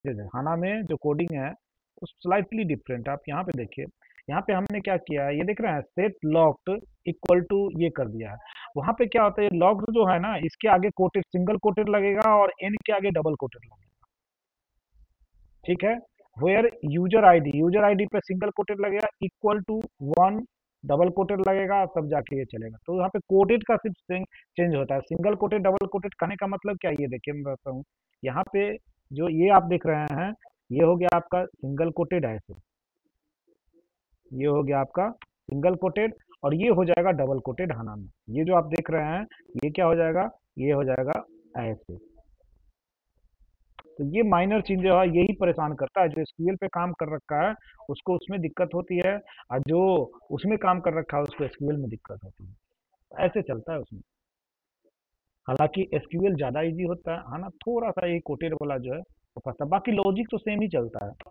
Changes है हाना में, जो कोडिंग है वो स्लाइटली डिफरेंट है। आप यहाँ पे देखिए, यहाँ पे हमने क्या किया है, ये देख रहे हैं, सेट लॉक्ड इक्वल टू ये कर दिया है। वहां पे क्या होता है, लॉक्ड जो है ना, इसके आगे कोटेड सिंगल कोटेड लगेगा और एन के आगे डबल कोटेड लगेगा। ठीक है, वेयर यूजर आईडी पे सिंगल कोटेड लगेगा equal to one, double quoted लगेगा, तब जाके ये चलेगा। तो यहाँ पे कोटेड का सिर्फ चेंज होता है, सिंगल कोटेड डबल कोटेड कहने का मतलब क्या है, ये देखिए मैं बताता हूँ। यहाँ पे जो ये आप देख रहे हैं, ये हो गया आपका सिंगल कोटेड ऐसे, ये हो गया आपका सिंगल कोटेड, और ये हो जाएगा डबल कोटेड हाना में। ये जो आप देख रहे हैं, ये क्या हो जाएगा, ये हो जाएगा ऐसे। तो ये माइनर चीज जो है यही परेशान करता है, जो एसक्यूएल पे काम कर रखा है उसको उसमें दिक्कत होती है, और जो उसमें काम कर रखा है उसको एसक्यूएल में दिक्कत होती है। ऐसे चलता है उसमें। हालांकि एसक्यूएल ज्यादा इजी होता है ना, थोड़ा सा ये कोटेड वाला जो है वो फंसता है, बाकी लॉजिक तो सेम ही चलता है।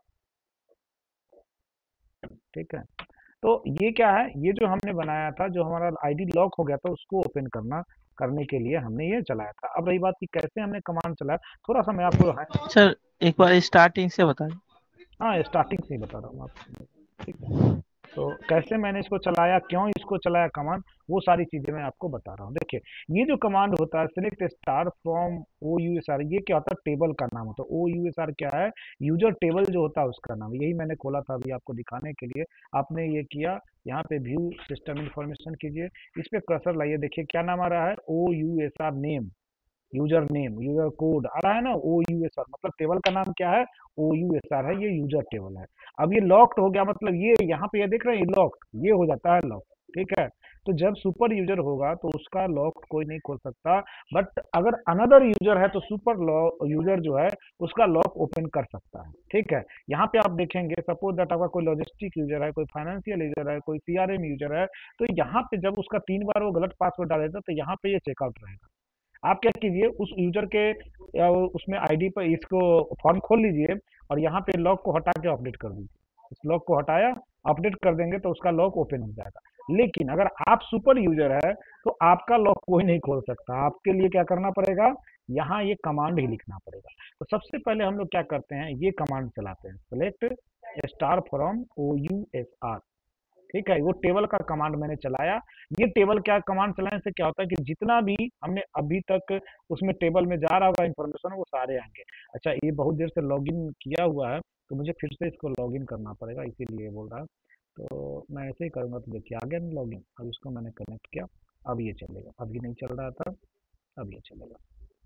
ठीक है, तो ये क्या है, ये जो हमने बनाया था, जो हमारा आईडी लॉक हो गया था उसको ओपन करने के लिए हमने ये चलाया था। अब रही बात कि कैसे हमने कमांड चलाया, थोड़ा सा मैं आपको सर एक बार स्टार्टिंग से बताएं। हाँ स्टार्टिंग से ही बता रहा हूँ आपको। ठीक है, तो कैसे मैंने इसको चलाया, क्यों इसको चलाया कमांड, वो सारी चीजें मैं आपको बता रहा हूँ। देखिए, ये जो कमांड होता है select star from O U S R, ये क्या होता है, टेबल का नाम होता है। ओ यू एस आर क्या है, यूजर टेबल जो होता है उसका नाम, यही मैंने खोला था अभी आपको दिखाने के लिए। आपने ये किया, यहाँ पे व्यू सिस्टम इंफॉर्मेशन कीजिए, इस पे कर्सर लाइए, देखिए क्या नाम आ रहा है, O U S R name, user name, user code आ रहा है ना, ओ यू एस आर, मतलब टेबल का नाम क्या है, ओ यू एस आर है, ये यूजर टेबल है। अब ये लॉक्ड हो गया, मतलब ये यहाँ पे ये देख रहे हैं, लॉक्ड ये हो जाता है लॉक। ठीक है, तो जब सुपर यूजर होगा तो उसका लॉक कोई नहीं खोल सकता, बट अगर अनदर यूजर है तो सुपर यूजर जो है उसका लॉक ओपन कर सकता है। ठीक है, यहाँ पे आप देखेंगे, सपोज दैट आपका कोई लॉजिस्टिक यूजर है, कोई फाइनेंशियल यूजर है, कोई सीआरएम यूजर है, तो यहाँ पे जब उसका 3 बार वो गलत पासवर्ड डाल देता है तो यहाँ पे ये चेकआउट रहेगा। आप क्या कीजिए, उस यूजर के उसमें आईडी पर इसको फॉर्म खोल लीजिए, और यहाँ पे लॉक को हटा के अपडेट कर दीजिए। इस लॉक को हटाया, अपडेट कर देंगे तो उसका लॉक ओपन हो जाएगा। लेकिन अगर आप सुपर यूजर है तो आपका लॉक कोई नहीं खोल सकता, आपके लिए क्या करना पड़ेगा, यहाँ ये कमांड ही लिखना पड़ेगा। तो सबसे पहले हम लोग क्या करते हैं, ये कमांड चलाते हैं, select star from O U S R. ठीक है, वो टेबल का कमांड मैंने चलाया। ये टेबल क्या कमांड चलाने से क्या होता है कि जितना भी हमने अभी तक उसमें टेबल में जा रहा होगा इंफॉर्मेशन, वो सारे आएंगे। अच्छा, ये बहुत देर से लॉगिन किया हुआ है, तो मुझे फिर से इसको लॉगिन करना पड़ेगा, इसीलिए बोल रहा है। तो मैं ऐसे ही करूंगा, तो देखिए आ गया ना लॉगिन। अब इसको मैंने कनेक्ट किया, अब ये चलेगा, अभी नहीं चल रहा था, अब ये चलेगा।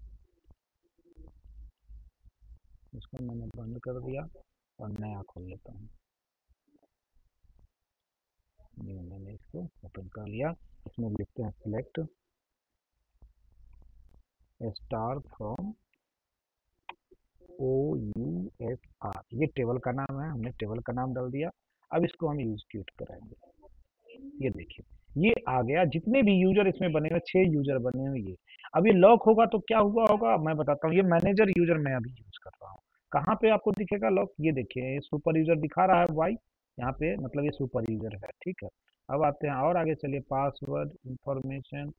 इसको मैंने बंद कर दिया और नया खोल लेता हूँ। ये मैंने इसको ओपन कर लिया। इसमें लिखते हैं select star from O U S R, ये टेबल का नाम है, हमने टेबल का नाम डाल दिया। अब इसको हम एग्जीक्यूट कराएंगे। ये देखिए, ये आ गया, जितने भी यूजर इसमें बने हुए, 6 यूजर बने हुए ये। अब ये लॉक होगा तो क्या हुआ होगा मैं बताता हूँ। ये मैनेजर यूजर मैं अभी यूज कर रहा हूँ, कहाँ पे आपको दिखेगा लॉक, ये देखिए सुपर यूजर दिखा रहा है वाई, यहाँ पे मतलब ये सुपर यूजर है। ठीक है, अब आते हैं और आगे चलिए, पासवर्ड इंफॉर्मेशन,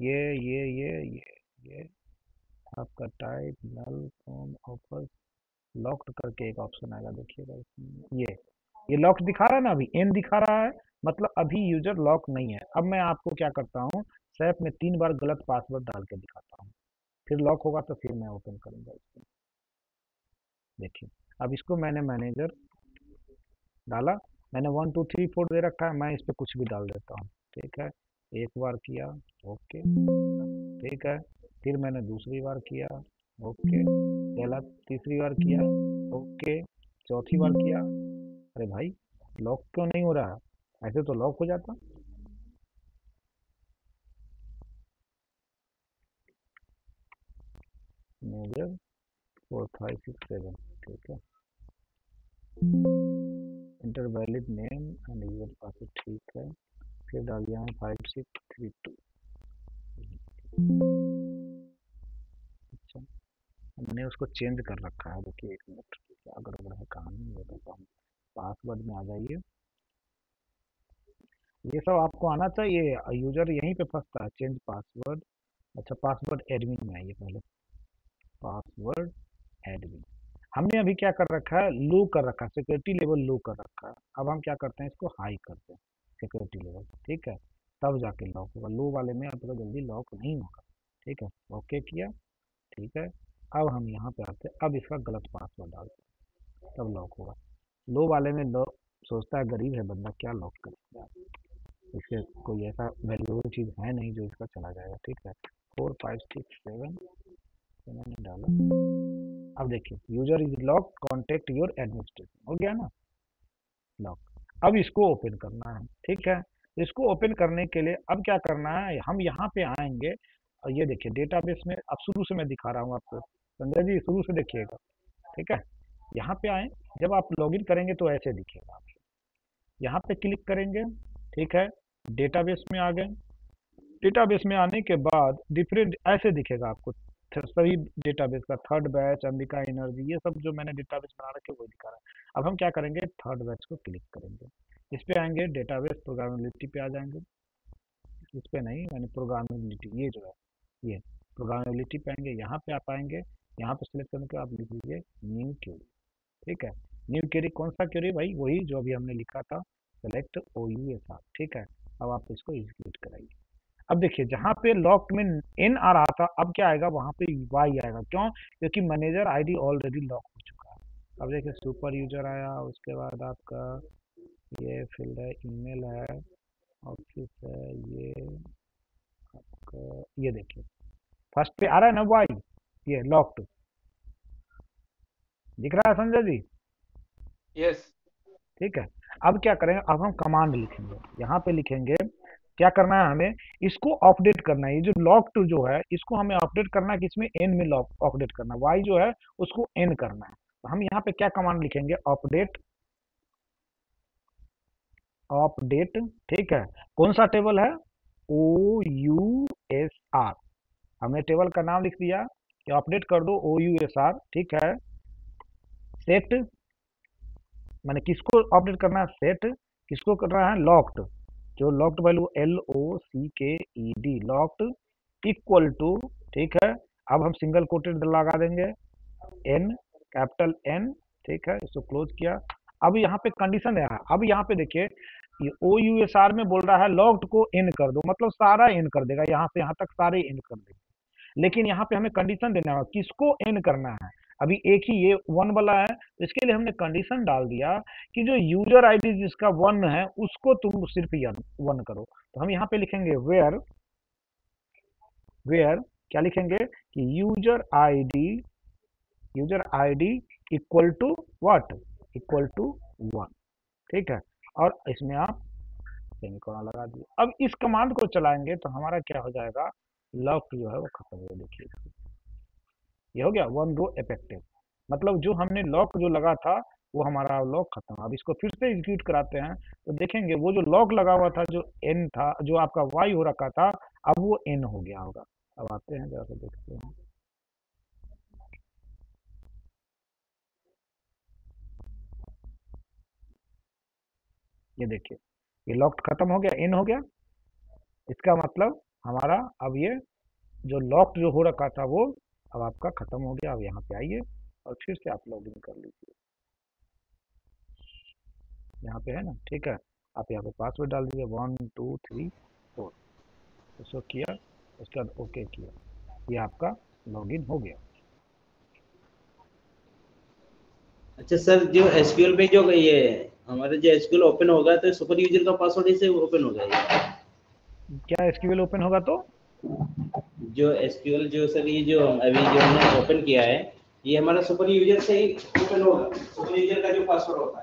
ये आपका type null from offer, locked करके एक ऑप्शन आएगा, देखिएगा इसमें, ये लॉक्ड दिखा रहा है ना, अभी एन दिखा रहा है, मतलब अभी यूजर लॉक नहीं है। अब मैं आपको क्या करता हूँ, सैप में 3 बार गलत पासवर्ड डाल के दिखाता हूँ, फिर लॉक होगा तो फिर मैं ओपन करूंगा इसको। देखिए, अब इसको मैंने मैनेजर डाला, मैंने 1 2 3 4 दे रखा है, मैं इस पर कुछ भी डाल देता हूँ। ठीक है, एक बार किया, ओके, ठीक है, फिर मैंने दूसरी बार किया, ओके, पहला तीसरी बार किया, ओके, चौथी बार किया, अरे भाई लॉक क्यों नहीं हो रहा, ऐसे तो लॉक हो जाता। मेजर 4 5 6 7, ठीक है, enter valid name and user password, ठीक है, फिर डाल दिया हूँ 5632। अच्छा, हमने उसको चेंज कर रखा है, देखिए 1 मिनट, क्या गड़बड़ है कहाँ नहीं, ये बताता हूँ। पासवर्ड में आ जाइए, ये सब आपको आना चाहिए, यूजर यहीं पे फंसता है, चेंज पासवर्ड। अच्छा, पासवर्ड एडमिन में आइए पहले, पासवर्ड एडमिन। हमने अभी क्या कर रखा है, लो कर रखा है, सिक्योरिटी लेवल लो कर रखा है। अब हम क्या करते हैं, इसको हाई करते हैं सिक्योरिटी लेवल, ठीक है, तब जाके लॉक होगा। लो वाले में आपका जल्दी लॉक नहीं होगा, ठीक है। ओके किया, ठीक है। अब हम यहाँ पे आते हैं, अब इसका गलत पासवर्ड डालते हैं, तब लॉक होगा। लो वाले में लॉक सोचता है गरीब है बंदा, क्या लॉक करेगा, इसके कोई ऐसा वैल्यूएबल चीज़ है नहीं जो इसका चला जाएगा, ठीक है। 4 5 6 7 मैंने डाला। अब देखिए, user is lock, contact your administration, हो गया ना लॉक। अब इसको ओपन करना है, ठीक है। इसको ओपन करने के लिए अब क्या करना है, हम यहाँ पे आएंगे और ये देखिए डेटाबेस में, अब शुरू से मैं दिखा रहा हूँ आपको, संजय जी शुरू से देखिएगा, ठीक है। यहाँ पे आए, जब आप लॉगिन करेंगे तो ऐसे दिखेगा आपको, यहाँ पे क्लिक करेंगे, ठीक है। डेटाबेस में आ गए, डेटाबेस में आने के बाद डिफरेंट ऐसे दिखेगा आपको, सभी डेटाबेस का, थर्ड बैच, अंबिका एनर्जी, ये सब जो मैंने डेटाबेस बना रखे वही दिखा रहा है। अब हम क्या करेंगे, थर्ड बैच को क्लिक करेंगे, इस पे आएंगे, डेटाबेस प्रोग्रामेबिलिटी पे आ जाएंगे, इस पे नहीं, मैंने प्रोग्रामेबिलिटी, ये जो है ये प्रोग्रामेबिलिटी पे आएंगे, यहाँ पे आप आएंगे, यहाँ पे सिलेक्ट करने के बाद आप लिख लीजिए न्यू क्वेरी, ठीक है। न्यू क्वेरी कौन सा क्वेरी भाई, वही जो अभी हमने लिखा था, सेलेक्ट OUSR, ठीक है। अब आप इसको एग्जीक्यूट कराइए। अब देखिए जहाँ पे लॉक्ड में एन आ रहा था, अब क्या आएगा, वहाँ पे वाई आएगा, क्यों, क्योंकि मैनेजर आईडी ऑलरेडी लॉक हो चुका है। अब देखिए सुपर यूजर आया, उसके बाद आपका ये फील्ड है, ईमेल है, ऑफिस है, ये आपका, ये देखिए फर्स्ट पे आ रहा है ना वाई, ये लॉक्ड दिख रहा है संजय जी, यस। ठीक है। अब क्या करेंगे, अब हम कमांड लिखेंगे, यहाँ पे लिखेंगे, क्या करना है हमें, इसको अपडेट करना है, ये जो लॉक्ड जो है इसको हमें अपडेट करना है, किसमें, एन में लॉक अपडेट करना है, वाई जो है उसको एन करना है। तो हम यहाँ पे क्या कमांड लिखेंगे, अपडेट, अपडेट, ठीक है। कौन सा टेबल है, OUSR, हमने टेबल का नाम लिख दिया कि अपडेट कर दो OUSR, ठीक है। सेट, मैंने किसको अपडेट करना है, सेट, किसको करना है, लॉक्ड, जो locked value LOCKED, locked equal to, ठीक है। अब हम सिंगल कोटेड लगा देंगे, एन, कैपिटल एन, ठीक है, इसको क्लोज किया। अब यहाँ पे कंडीशन है, अब यहाँ पे देखिए ये OUSR में बोल रहा है लॉक्ड को एन कर दो, मतलब सारा एन कर देगा, यहाँ से यहाँ तक सारे एन कर देगा। लेकिन यहाँ पे हमें कंडीशन देना होगा, किसको एन करना है, अभी एक ही ये वन वाला है, तो इसके लिए हमने कंडीशन डाल दिया कि जो यूजर आईडी जिसका वन है उसको तुम सिर्फ वन करो। तो हम यहाँ पे लिखेंगे वेयर, वेयर क्या लिखेंगे कि user ID equal to what, equal to one, ठीक है। और इसमें आप सेमीकोलन लगा दिए। अब इस कमांड को चलाएंगे तो हमारा क्या हो जाएगा, लॉक जो है वो खत्म हो, देखिए ये हो गया, वन रो इफेक्टिव, मतलब जो हमने लॉक जो लगा था वो हमारा लॉक खत्म। अब इसको फिर से एग्जीक्यूट कराते हैं तो देखेंगे वो जो लॉक लगा हुआ था, जो एन था, जो आपका वाई हो रखा था, अब वो एन हो गया होगा। अब आते हैं जरा से देखते हैं, ये देखिए ये लॉक खत्म हो गया, एन हो गया, इसका मतलब हमारा अब ये जो लॉक जो हो रखा था वो अब आपका खत्म हो गया। अब यहाँ पे आइए और फिर से आप लॉगिन कर लीजिए, यहाँ पे है ना, ठीक है। आप यहाँ पे पासवर्ड डाल दीजिए 1 2 3 4, उसको किया, उसके बाद ओके किया, ये आपका लॉगिन हो गया। अच्छा सर, जो एसक्यूएल पे जो ये हमारे जो एसक्यूएल ओपन होगा तो सुपर यूजर का पासवर्ड से ओपन होगा ये? क्या एसक्यूएल ओपन होगा तो जो एसक्यूएल जो सर ये जो अभी जो हमने ओपन किया है ये हमारा सुपर यूजर से ही ओपन होगा, सुपर यूजर का जो पासवर्ड होता है।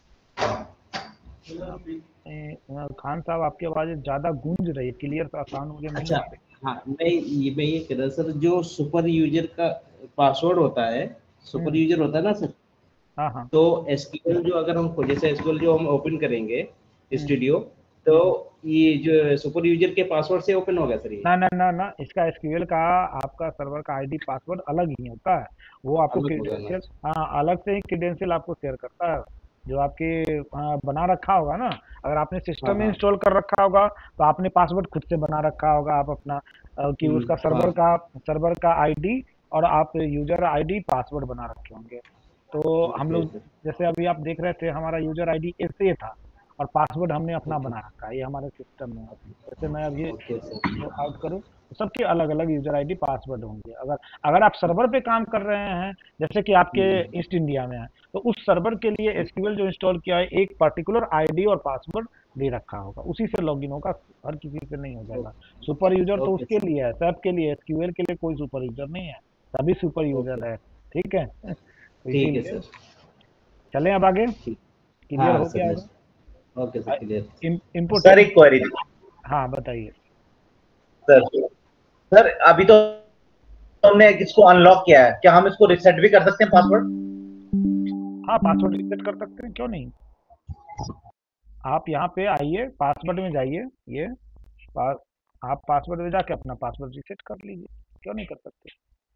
खान साहब आपकी आवाज ज्यादा गूंज रही है, क्लियर सा आसान हो गया। अच्छा हाँ, मैं ये कह रहा सर, जो सुपर यूजर का पासवर्ड होता है, सुपर यूजर होता है ना सर, हाँ हाँ, तो एसक्यूएल जो अगर हम जैसे एसक्यूएल जो हम ओपन करेंगे स्टूडियो, तो ये जो सुपर यूजर के पासवर्ड से ओपन होगा सर ये? ना ना ना ना, इसका एसक्यूएल का आपका सर्वर का आईडी पासवर्ड अलग ही होता है, वो आपको क्रेडेंशियल, हाँ अलग से ही क्रेडेंशियल आपको शेयर करता है, जो आपके बना रखा होगा ना। अगर आपने सिस्टम में इंस्टॉल कर रखा होगा तो आपने पासवर्ड खुद से बना रखा होगा, आप अपना कि उसका सर्वर का आईडी और आप यूजर आईडी पासवर्ड बना रखे होंगे। तो हम ओके लोग सर। जैसे अभी आप देख रहे थे हमारा यूजर आईडी ऐसे था और पासवर्ड हमने अपना ओके बना रखा है, ये हमारे सिस्टम में है। जैसे मैं अब ये ओके सर। आउट करूँ तो सबके अलग अलग यूजर आईडी पासवर्ड होंगे। अगर अगर आप सर्वर पे काम कर रहे हैं, जैसे कि आपके हम्म, ईस्ट इंडिया में है, तो उस सर्वर के लिए एसक्यूएल जो इंस्टॉल किया है एक पर्टिकुलर आईडी और पासवर्ड दे रखा होगा, उसी से लॉगिन होगा, हर किसी से नहीं हो जाएगा। सुपर यूजर तो ओके उसके सर। लिए है, सब के लिए, एसक्यूएल के लिए कोई सुपर यूजर नहीं है, सभी सुपर ओके यूजर है। ठीक है तो ठीक है इसीलिए सर। चलें अब आगे, ठीक। क्लियर हाँ हो सर गया होगा। Next. Okay sir clear. Sir important. एक क्वेरी थी हाँ बताइए। सर। सर अभी तो हमने इसको अनलॉक किया है, क्या हम इसको रिसेट भी कर सकते हैं पासवर्ड? हाँ पासवर्ड रिसेट कर सकते हैं, क्यों नहीं। आप यहाँ पे आइए, पासवर्ड में जाइए, ये पास आप पासवर्ड में जाके अपना पासवर्ड रिसेट कर लीजिए, क्यों नहीं कर सकते।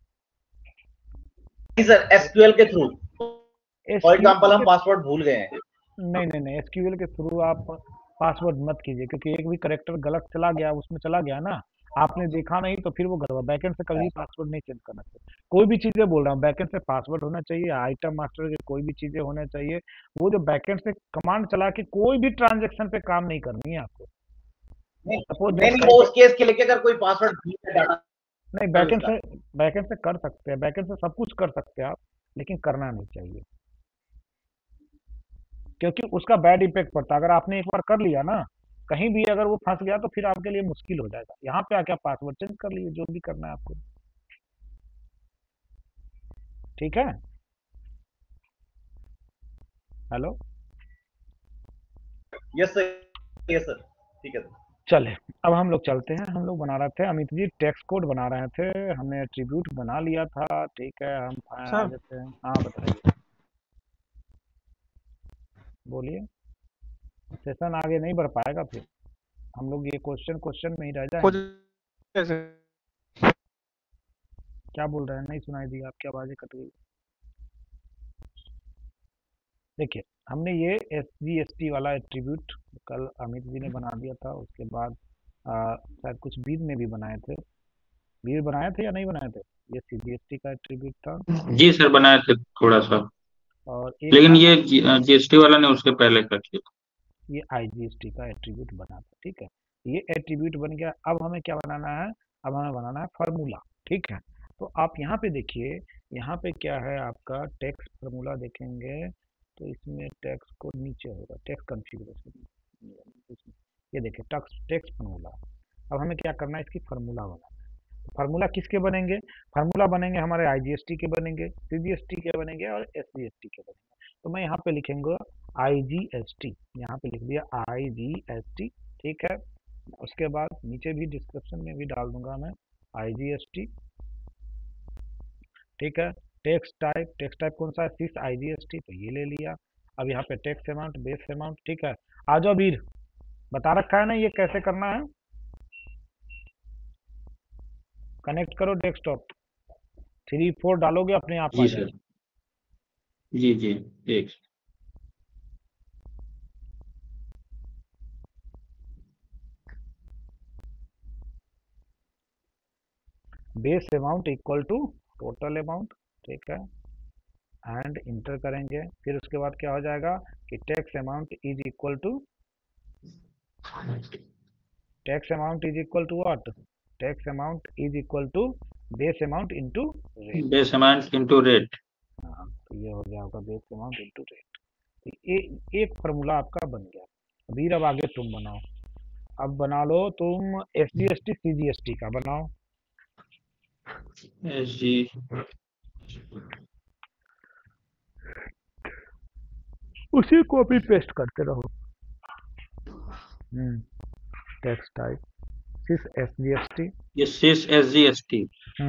नहीं सर, एसक्यूएल के थ्रू। फॉर एसक्यूएल एग्जांपल हम के पासवर्ड भूल गए हैं। नहीं, एसक्यूएल के थ्रू आप पासवर्ड मत कीजिए, क्योंकि एक भी करेक्टर गलत चला गया, उसमें चला गया ना, आपने देखा नहीं तो फिर वो गड़बड़। बैकएंड से कभी पासवर्ड नहीं चेंज करना चाहिए, कोई भी चीजें बोल रहा हूँ, बैकएंड से पासवर्ड होना चाहिए, आइटम मास्टर के कोई भी चीजें होना चाहिए। वो जो बैकएंड से कमांड चला के कोई भी ट्रांजेक्शन पे काम नहीं करनी है आपको। नहीं सपोज नहीं, जैसे नहीं, वो उस केस के लिए कि अगर कोई पासवर्ड भूल गया डाटा नहीं, उसका। बैकएंड से कर सकते हैं, बैकएंड से सब कुछ कर सकते हैं आप, लेकिन करना नहीं चाहिए, क्योंकि उसका बैड इम्पैक्ट पड़ता है। अगर आपने एक बार कर लिया ना, कहीं भी अगर वो फंस गया तो फिर आपके लिए मुश्किल हो जाएगा। यहाँ पे आके आप पासवर्ड चेंज कर लीजिए, जो भी करना है आपको। ठीक है, hello. Yes sir, yes sir, ठीक है सर। चले, अब हम लोग चलते हैं। हम लोग बना रहे थे, अमित जी टेक्स्ट कोड बना रहे थे, हमने एट्रीब्यूट बना लिया था। ठीक है, हम आ सर जाते हैं। हाँ बताइए, बोलिए। सेशन आगे नहीं बढ़ पाएगा, फिर हम लोग ये क्वेश्चन क्वेश्चन में ही रह कुछ जाएंगे। कैसे? क्या बोल रहे हैं, नहीं सुनाई दी, आपकी आवाजें कट गई। देखिए, हमने ये SGST वाला एट्रीब्यूट कल अमित जी ने बना दिया था। उसके बाद शायद कुछ बीर ने भी बनाए थे, बीर बनाए थे या नहीं बनाए थे। ये CGST का एट्रीब्यूट था। जी सर बनाए थे थोड़ा सा, और एक लेकिन था ये जीएसटी वाला ने उसके पहले कर दिया। ये IGST का एट्रीब्यूट बना था। ठीक है, ये एट्रीब्यूट बन गया। अब हमें क्या बनाना है, अब हमें बनाना है फार्मूला। ठीक है, तो आप यहाँ पे देखिए, यहाँ पे क्या है आपका टेक्स्ट फार्मूला देखेंगे, तो इसमें टेक्स्ट को नीचे होगा, टेक्स्ट कॉन्फ़िगरेशन, ये देखिए टेक्स्ट टेक्स्ट फार्मूला। अब हमें क्या करना है, इसकी फार्मूला बनाना है। फार्मूला किसके बनेंगे, फार्मूला बनेंगे हमारे IGST के बनेंगे, CGST के बनेंगे और SGST के बनेंगे। तो मैं यहाँ पे लिखेंगे IGST, यहाँ पे लिख दिया IGST। ठीक है, उसके बाद नीचे भी डिस्क्रिप्शन में भी डाल दूंगा मैं IGST। ठीक है, टेक्स्ट टाइप कौन सा है, सिस IGST, तो ये ले लिया। अब यहाँ पे टेक्स्ट अमाउंट, बेस अमाउंट। ठीक है, आ जाओ वीर, बता रखा है ना ये कैसे करना है। कनेक्ट करो डेस्कटॉप, 3 4 डालोगे अपने आप आ जी जाएगा। सर, जी जी एक। Base amount equal to total amount. ठीक है, एंड इंटर करेंगे। फिर उसके बाद क्या हो जाएगा कि tax amount is equal to what, tax amount is equal to base amount into rate. Base amount into rate. हाँ, तो ये हो गया होगा बेस अमाउंट इनटू रेट। एक फार्मूला आपका बन गया। अभी अब आगे तुम बनाओ, अब बना लो तुम SGST CGST का बनाओ। एस जी उसी को भी पेस्ट करते रहो। टेक्स्ट टाइप सिस SGST। ये सिस SGST।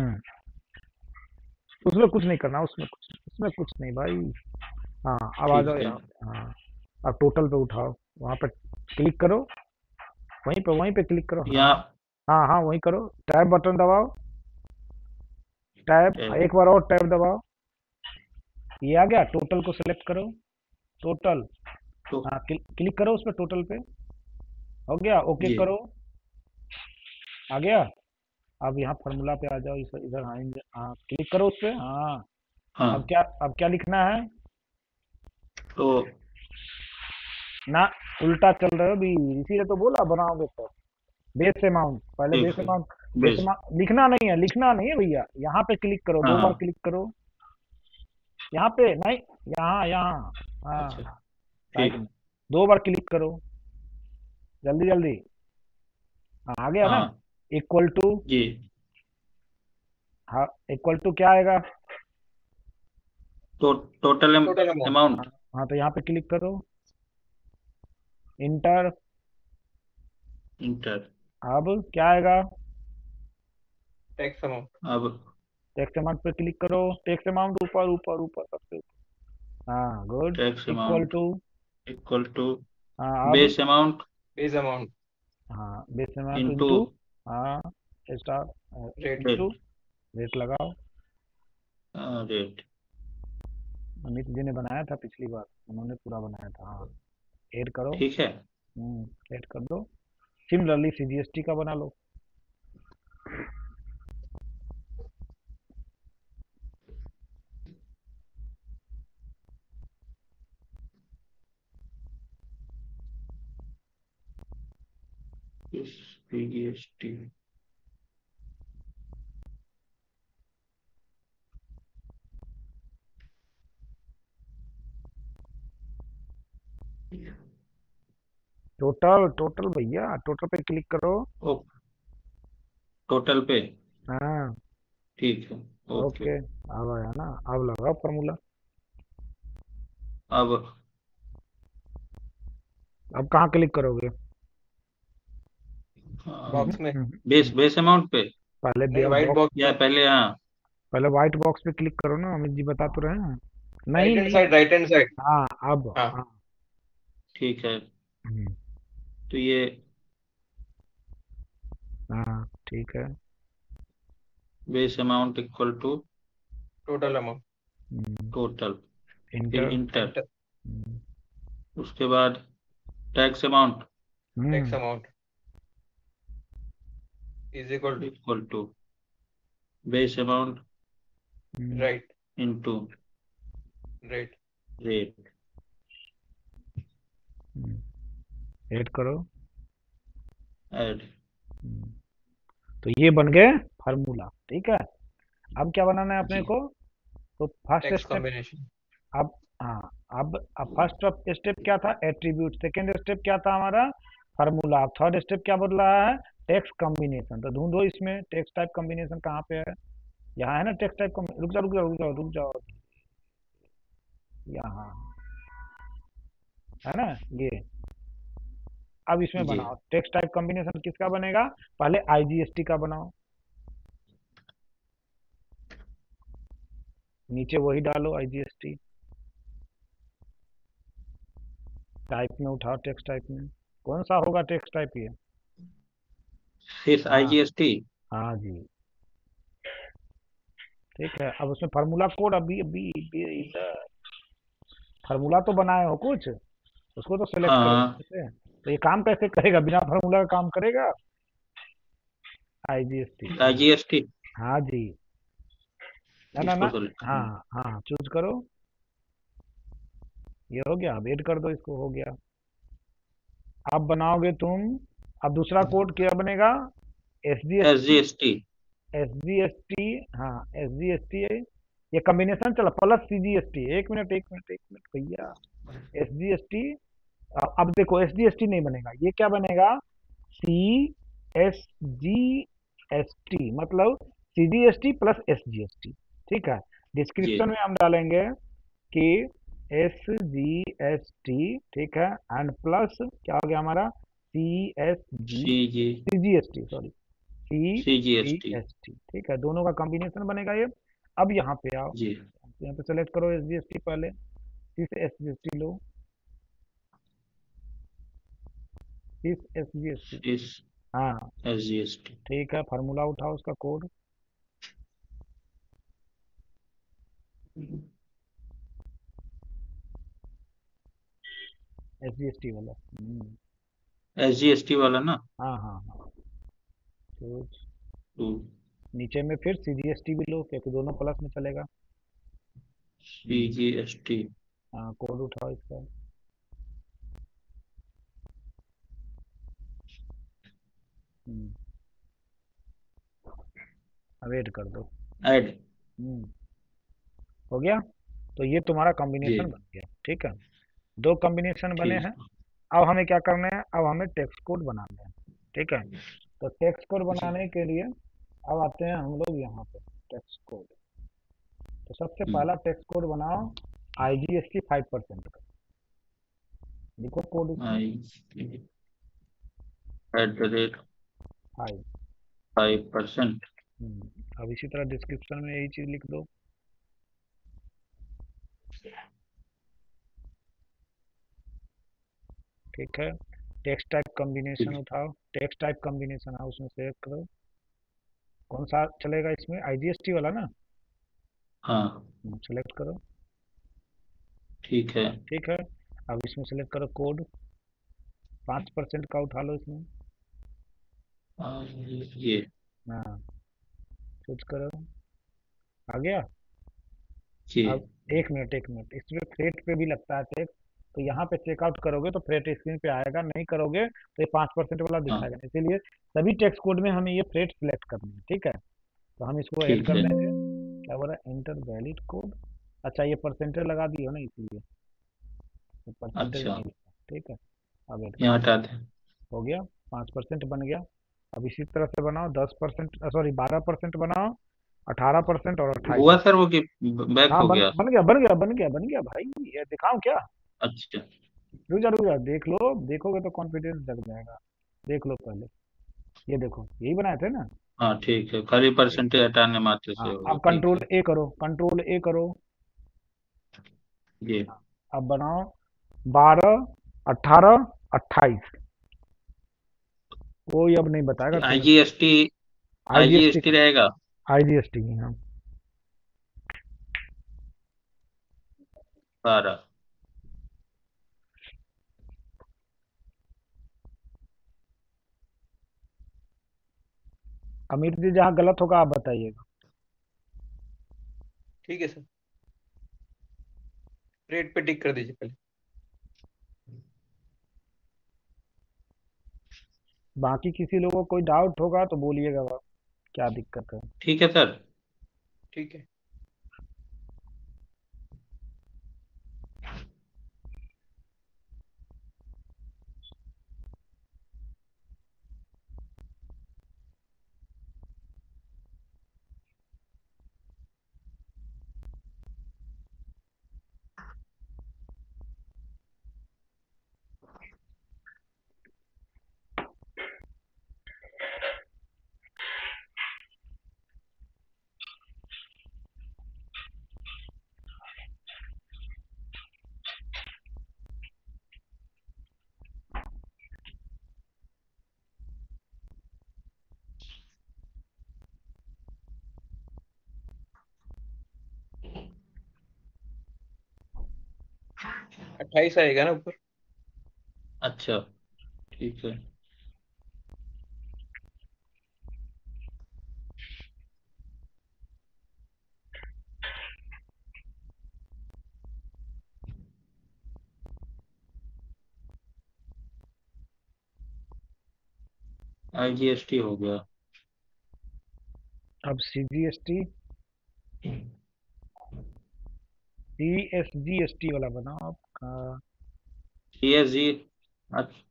उसमें कुछ नहीं करना, उसमें कुछ नहीं भाई। हाँ, अब आ ठीक जाओ है, यहाँ। हाँ, अब टोटल पे उठाओ, वहाँ पे क्लिक करो, वहीं पे क्लिक करो। हाँ यहाँ हाँ हाँ, वहीं करो, टैब बटन दबाओ, टैब, एक बार और टैब दबाओ, ये आ गया। टोटल को सिलेक्ट करो, टोटल। तो हाँ, क्लिक करो उस पर, टोटल पे हो गया, ओके जी करो, आ गया। अब यहाँ फार्मूला पे आ जाओ, इधर हाँ, हाँ क्लिक करो उस पे। हाँ, हाँ अब क्या लिखना है तो ना, उल्टा चल रहे हो भी, इसीलिए तो बोला बनाओगे तो बेस अमाउंट, पहले ठीक बेस है अमाउंट। बेस बेस अमाउंट लिखना नहीं है भैया, यहाँ पे क्लिक करो, हाँ 2 बार हाँ क्लिक करो, यहाँ पे नहीं, यहाँ यहाँ, अच्छा हाँ ठीक साइड में 2 बार क्लिक करो, जल्दी जल्दी। हाँ आ गया ना, हाँ इक्वल टू, जी हाँ इक्वल टू क्या आएगा? तो टोटल टोटल अमाउंट। अमाउंट हाँ हाँ, तो यहाँ पे क्लिक करो, इंटर। इंटर अब क्या आएगा? Tax amount. अब टेक्स्ट अमाउंट पे क्लिक करो, टेक्स्ट अमाउंट ऊपर ऊपर ऊपर सबसे ऊपर, हाँ good, tax equal amount to, equal to हाँ अब, बेस अमाउंट बेस अमाउंट। हाँ बेस अमाउंट इंटू इंटू, हाँ star, rate. Into rate rate लगाओ। रेट अमित जी ने बनाया था पिछली बार, उन्होंने पूरा बनाया था, हाँ ऐड करो, ठीक है ऐड कर दो। सिमिलरली सीजीएसटी का बना लो, जीएसटी टोटल टोटल भैया, टोटल पे क्लिक करो, ओ टोटल पे हाँ ठीक है ओके ओके, अब आया ना, अब लगाओ फॉर्मूला। अब अब कहाँ क्लिक करोगे? बॉक्स में। बेस बेस अमाउंट पे पहले नहीं, व्हाइट बॉक्स, बॉक्स या में। पहले हाँ पहले व्हाइट बॉक्स पे क्लिक करो ना, अमित जी बता तो रहे हैं। राइट नहीं हैंड नहीं, साइड, राइट हैंड साइड। हाँ अब, हाँ। हाँ ठीक है हम्म, तो ये हाँ ठीक है, base amount equal to total amount. Total फिर इंटर, इंटर हम्म, उसके बाद tax amount tax amount is equal to equal to base amount right into rate. Rate add करो, ऐड हम्म, तो ये बन गए फार्मूला, ठीक है। अब क्या बनाना है अपने जी को? तो फर्स्ट टैक्स स्टेप, कॉम्बिनेशन। अब हाँ, अब फर्स्ट स्टेप क्या था? एट्रीब्यूट। सेकेंड स्टेप क्या था हमारा? फार्मूला। अब थर्ड स्टेप क्या बोल रहा है? Text combination. तो ढूंढो इसमें टेक्स्ट टाइप कॉम्बिनेशन कहाँ पे है? यहाँ है ना टेक्स्ट टाइप। रुक जाओ रुक जाओ रुक जाओ रुक जाओ, यहाँ है ना ये। अब इसमें जी बनाओ टेक्स्ट टाइप कॉम्बिनेशन। किसका बनेगा? पहले आईजीएसटी का बनाओ, नीचे वही डालो आईजीएसटी, टाइप में उठाओ, टेक्स्ट टाइप में कौन सा होगा टेक्स्ट टाइप ये? सिर्फ हाँ आईजीएसटी हाँ जी, ठीक है। अब उसमें फार्मूला कोड, अभी अभी अभी इधर फार्मूला तो बनाए हो कुछ, उसको तो सेलेक्ट करो हाँ इसमें से। तो ये काम कैसे करेगा? बिना फार्मूला का काम करेगा? आईजीएसटी, आईजीएसटी हाँ जी, ना ना इसको ना, सेलेक्ट हाँ करना हाँ चूज करो, ये हो गया। अब ऐड कर दो इसको, हो गया। अब बनाओगे तुम, अब दूसरा कोड क्या बनेगा? एसजीएसटी, एसजीएसटी एसजीएसटी, हाँ एसजीएसटी, ये कॉम्बिनेशन चला प्लस सीजीएसटी। एक मिनट एक मिनट एक मिनट भैया, एसजीएसटी। अब देखो एसजीएसटी नहीं बनेगा, ये क्या बनेगा? C S G S T, मतलब सीजीएसटी प्लस एसजीएसटी, ठीक है। जी डिस्क्रिप्शन में हम डालेंगे कि एस जी एस टी, ठीक है, एंड प्लस क्या हो गया हमारा? C S G, CG C G S T, sorry, C G CGST S T, ठीक है। दोनों का कॉम्बिनेशन बनेगा ये। अब यहाँ पे आओ, जी यहाँ पे सेलेक्ट करो एस जी एस टी, पहले सी से एस जी एस टी लो, C S G S T, इस हाँ एसजीएसटी ठीक है। फार्मूला उठाओ उसका code, S G S T वाला, एसजीएसटी वाला ना हाँ हाँ हाँ, तो टू नीचे में फिर सी जी एस टी भी लो, क्योंकि दोनों प्लस में चलेगा। CGST। हाँ कोड उठाओ इसका। वेट कर दो। ऐड। हम्म, हो गया। तो ये तुम्हारा जी कॉम्बिनेशन बन गया, ठीक है। दो कॉम्बिनेशन बने ठीक। हैं। अब हमें क्या करना है, अब हमें टेक्स्ट कोड बनाना है, ठीक है। तो टेक्स्ट कोड जी। बनाने के लिए अब आते हैं हम लोग यहाँ पे टेक्स्ट कोड। तो सबसे पहला टेक्स्ट कोड बनाओ IGST 5% का। लिखो कोड इसमें आई @ 5। 5%। अब इसी तरह डिस्क्रिप्शन में यही चीज लिख दो। ठीक है। टेक्स्ट टाइप कॉम्बिनेशन उठाओ, टेक्स्ट टाइप कॉम्बिनेशन है उसमें सेलेक्ट करो। कौन सा चलेगा इसमें, IGST वाला ना। हाँ सेलेक्ट करो। ठीक है। ठीक है। अब इसमें सेलेक्ट करो कोड, 5% का उठा लो इसमें। ये हाँ चूज करो, आ गया। जी। अब एक मिनट इसमें फ्रेट पे भी लगता है चेक। तो यहाँ पे चेकआउट करोगे तो फ्रेट स्क्रीन पे आएगा, नहीं करोगे तो ये 5% वाला हाँ दिखाएगा। इसीलिए सभी टेक्स्ट कोड में हमें ये फ्रेट सिलेक्ट करनी है, ठीक है। तो हम इसको ऐड ठीक कर है। देंगे। क्या बोला, एंटर वैलिड कोड। अच्छा ये परसेंटेज लगा दिए हो ना, इसीलिए तो परसेंटेज अच्छा नहीं लिखा, ठीक है। अब ऐड कर यहाँ दो। हटा दें। हो गया, 5% बन गया। अब इसी तरह से बनाओ 10%, सॉरी 12% बनाओ, 18% और 28। हुआ सर वो कि बैक हाँ हो बन गया। बन गया बन गया बन गया बन गया भाई, ये दिखाऊं क्या। अच्छा। रुक जा देख लो, देखोगे तो कॉन्फिडेंस जग जाएगा। देख लो पहले, ये देखो यही बनाए थे ना। हाँ ठीक है, खाली परसेंटेज हटाने मात्र से हाँ होगा, अब ठीक है। कंट्रोल ए करो। ये अब बनाओ 12, 18, 28। कोई अब नहीं बताएगा तुम्हें। IGST। IGST IGST का, रहेगा। IGST हाँ। 12। अमित जी जहाँ गलत होगा आप बताइएगा। ठीक है सर, रेट पे टिक कर दीजिए पहले। बाकी किसी लोगों को कोई डाउट होगा तो बोलिएगा, क्या दिक्कत है। ठीक है सर। ठीक है। अट्ठाईस आएगा ना ऊपर। अच्छा ठीक है। IGST हो गया। अब CSGST वाला बनाओ आपका। CSG। अच्छा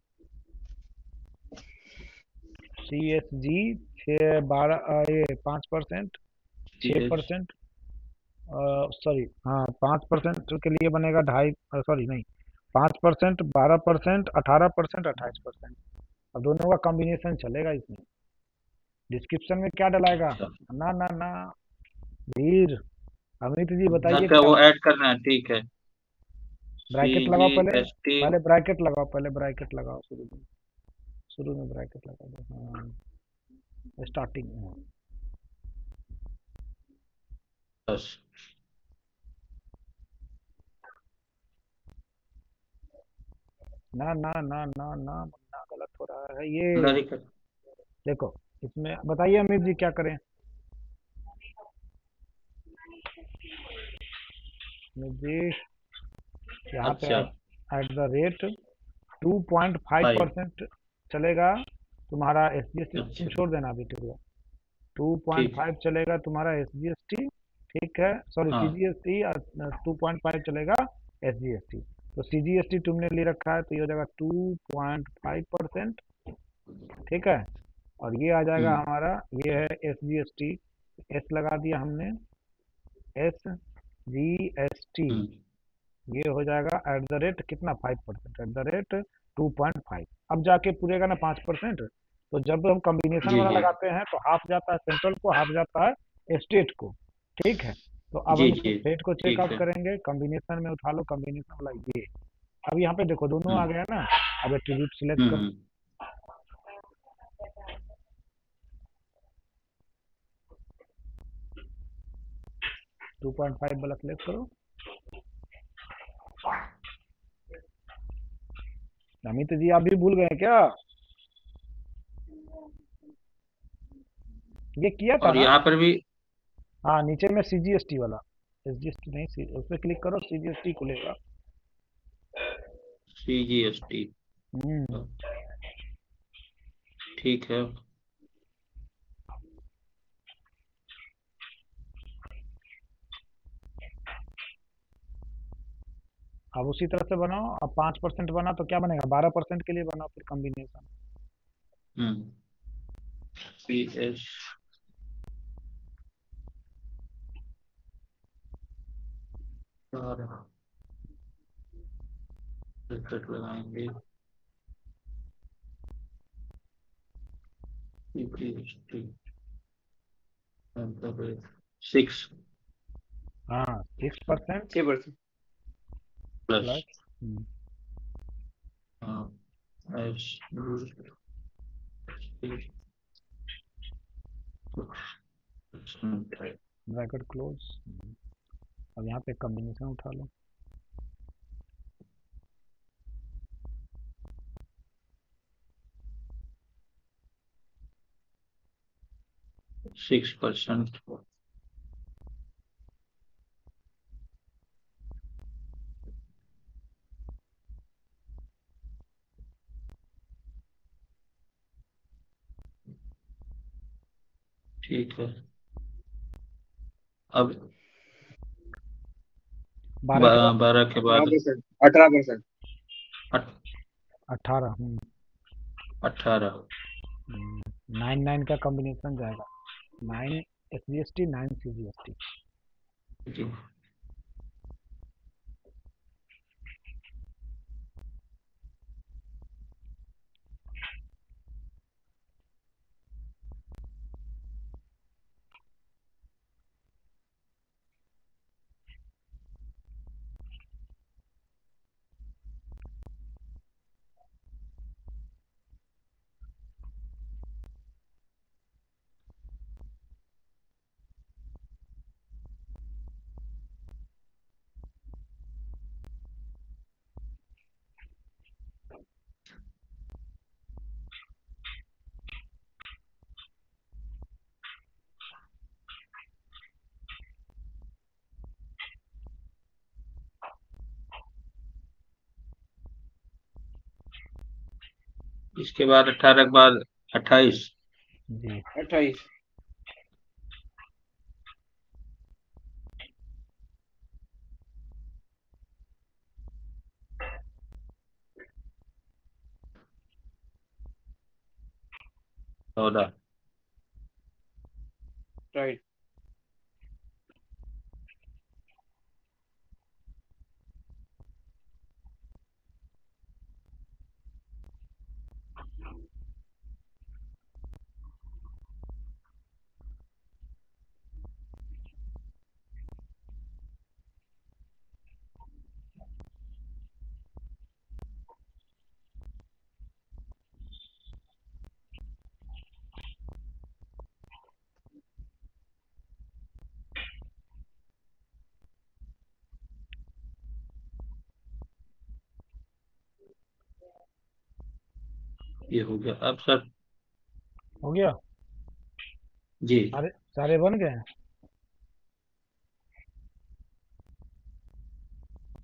CSG 6, 12, ये 5%, 6%, सॉरी हाँ 5% के लिए बनेगा 2.5, सॉरी नहीं, 5%, 12%, 18%, 28%। अब दोनों का कॉम्बिनेशन चलेगा इसमें। डिस्क्रिप्शन में क्या डलाएगा, अच्छा। ना ना ना वीर, अमित जी बताइए अच्छा क्या। वो ऐड करना है, ठीक है। ब्रैकेट लगाओ पहले, CGST। पहले ब्रैकेट लगाओ शुरू में ब्रैकेट लगा दो, हाँ स्टार्टिंग में, हाँ। बस। ना ना ना ना ना मुन्ना गलत हो रहा है ये। अंदर ही कर। देखो इसमें बताइए अमित जी क्या करें। जी यहाँ पे अच्छा एट द रेट 2.5% चलेगा तुम्हारा SGST। तुम अच्छा छोड़ देना अभी, ठीक है। ठीक 2.5 चलेगा तुम्हारा SGST, ठीक है, सॉरी हाँ CGST, और 2.5 चलेगा SGST। तो CGST तुमने ले रखा है तो ये हो जाएगा 2.5%, ठीक है। और ये आ जाएगा हम्म हमारा, ये है SGST, एस लगा दिया हमने, SGST, हम्म ये हो जाएगा एट द रेट कितना, 5%, एट द रेट 2.5। अब जाके पूरेगा ना 5%। तो जब हम कॉम्बिनेशन जी वाला जी लगाते हैं तो हाफ जाता है सेंट्रल को, हाफ जाता है स्टेट को, ठीक है। तो अब जी हम इसको जी स्टेट को ठीक चेकआउट है करेंगे, कॉम्बिनेशन में उठा लो, कॉम्बिनेशन वाला ये। अब यहाँ पे देखो दोनों आ हम्म गया ना। अब एट्रीब्यूट सिलेक्ट करो, हम्म 2.5 वाला सिलेक्ट करो। अमित जी आप भी भूल गए क्या? ये किया था और ना। यहाँ पर भी हाँ नीचे में CGST वाला, SGST नहीं, उस पर क्लिक करो, CGST खुलेगा। CGST हम्म। ठीक है। अब उसी तरह से बनाओ। अब 5% बना तो क्या बनेगा, 12% के लिए बनाओ फिर कॉम्बिनेशन। हम्म PS और ब्रैकेट लगाएंगे CGST 6 हाँ 6% 6%। Plus plus. S bracket close. अब यहाँ पे कॉम्बिनेशन उठा लो। 6%। ठीक है। अब 12 के बाद 12 के बाद 18%। 18%। 18। 18। 9 का कॉम्बिनेशन जाएगा, 9 SGST, 9 CGST। जी इसके बाद 18 के बाद 28। जी 28। 14। राइट। ये हो गया। अब सर हो गया। जी सारे सारे बन गए हैं।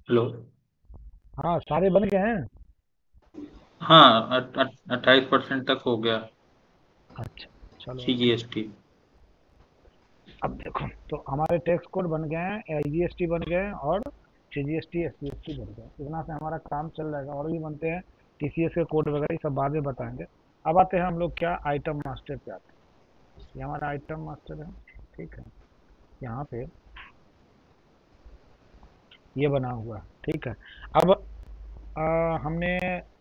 हेलो। हाँ सारे बन गए हैं। हाँ 28% तक हो गया अच्छा चलो अच्छा। CGST। अब देखो तो हमारे टैक्स कोड बन गए हैं, IGST बन गए हैं और CGST SGST बन गए हैं। इतना से हमारा काम चल जाएगा, और भी बनते हैं TCS के कोड वगैरह, ये सब बाद में बताएंगे। अब आते हैं हम लोग क्या आइटम मास्टर पे आते हैं। ये हमारा आइटम मास्टर है, ठीक है। यहाँ पे ये बना हुआ है, ठीक है। अब हमने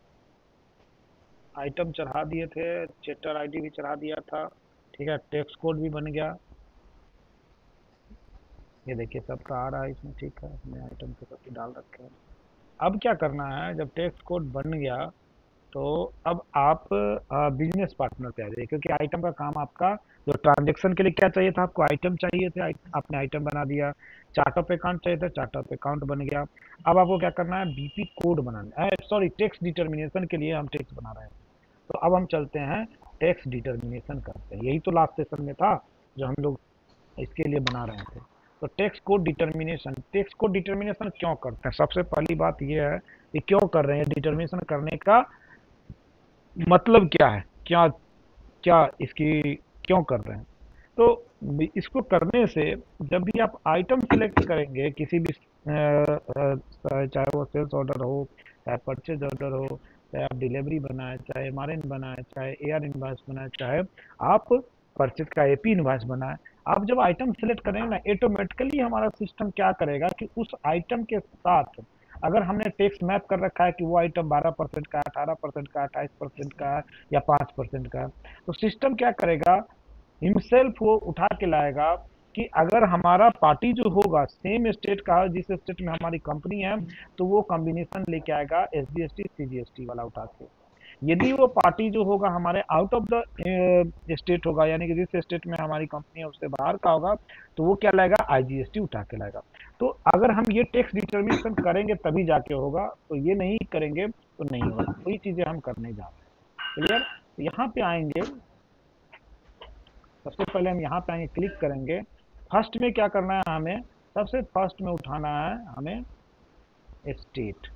आइटम चढ़ा दिए थे, चैप्टर ID भी चढ़ा दिया था, ठीक है। टैक्स कोड भी बन गया, ये देखिए सबका आ रहा है इसमें, ठीक है। हमने आइटम के सब डाल रखे हैं। अब क्या करना है, जब टैक्स कोड बन गया तो अब आप बिजनेस पार्टनर पे आ जाइए, क्योंकि आइटम का काम आपका, जो ट्रांजेक्शन के लिए क्या चाहिए था आपको, आइटम चाहिए थे, आपने आइटम बना दिया। चार्ट ऑफ अकाउंट चाहिए था, चार्ट ऑफ अकाउंट बन गया। अब आपको क्या करना है, BP कोड बनाना है, सॉरी टैक्स डिटर्मिनेशन के लिए हम टैक्स बना रहे हैं। तो अब हम चलते हैं टैक्स डिटर्मिनेशन करते हैं, यही तो लास्ट सेशन में था जो हम लोग इसके लिए बना रहे थे। तो tax code determination, tax code determination क्यों करते हैं, सबसे पहली बात यह है कि क्यों कर रहे हैं, डिटर्मिनेशन करने का मतलब क्या है, क्या क्या इसकी क्यों कर रहे हैं। तो इसको करने से जब भी आप आइटम सेलेक्ट करेंगे किसी भी चाहे वो सेल्स ऑर्डर हो, चाहे परचेज ऑर्डर हो, चाहे आप डिलीवरी बनाए, चाहे MRN बनाए, चाहे AR इनवाइस बनाए, चाहे आप परचेज का AP इनवाइस बनाए, आप जब आइटम सेलेक्ट करेंगे ना, ऑटोमेटिकली हमारा सिस्टम क्या करेगा कि उस आइटम के साथ, अगर हमने टैक्स मैप कर रखा है कि वो आइटम 12% का, 18% का, 28% का या 5% का, तो सिस्टम क्या करेगा, हिमसेल्फ वो उठा के लाएगा कि अगर हमारा पार्टी जो होगा सेम स्टेट का, जिस स्टेट में हमारी कंपनी है, तो वो कॉम्बिनेशन लेके आएगा SGST CGST वाला उठा के। यदि वो पार्टी जो होगा हमारे आउट ऑफ द स्टेट होगा, यानी कि जिस स्टेट में हमारी कंपनी है उससे बाहर का होगा, तो वो क्या लाएगा, IGST उठा के लाएगा। तो अगर हम ये टैक्स डिटर्मिनेशन करेंगे तभी जाके होगा, तो ये नहीं करेंगे तो नहीं होगा। वही चीजें हम करने जा रहे हैं, क्लियर। यहाँ पे आएंगे, सबसे पहले हम यहाँ पे आएंगे, क्लिक करेंगे। फर्स्ट में क्या करना है हमें, सबसे फर्स्ट में उठाना है हमें स्टेट,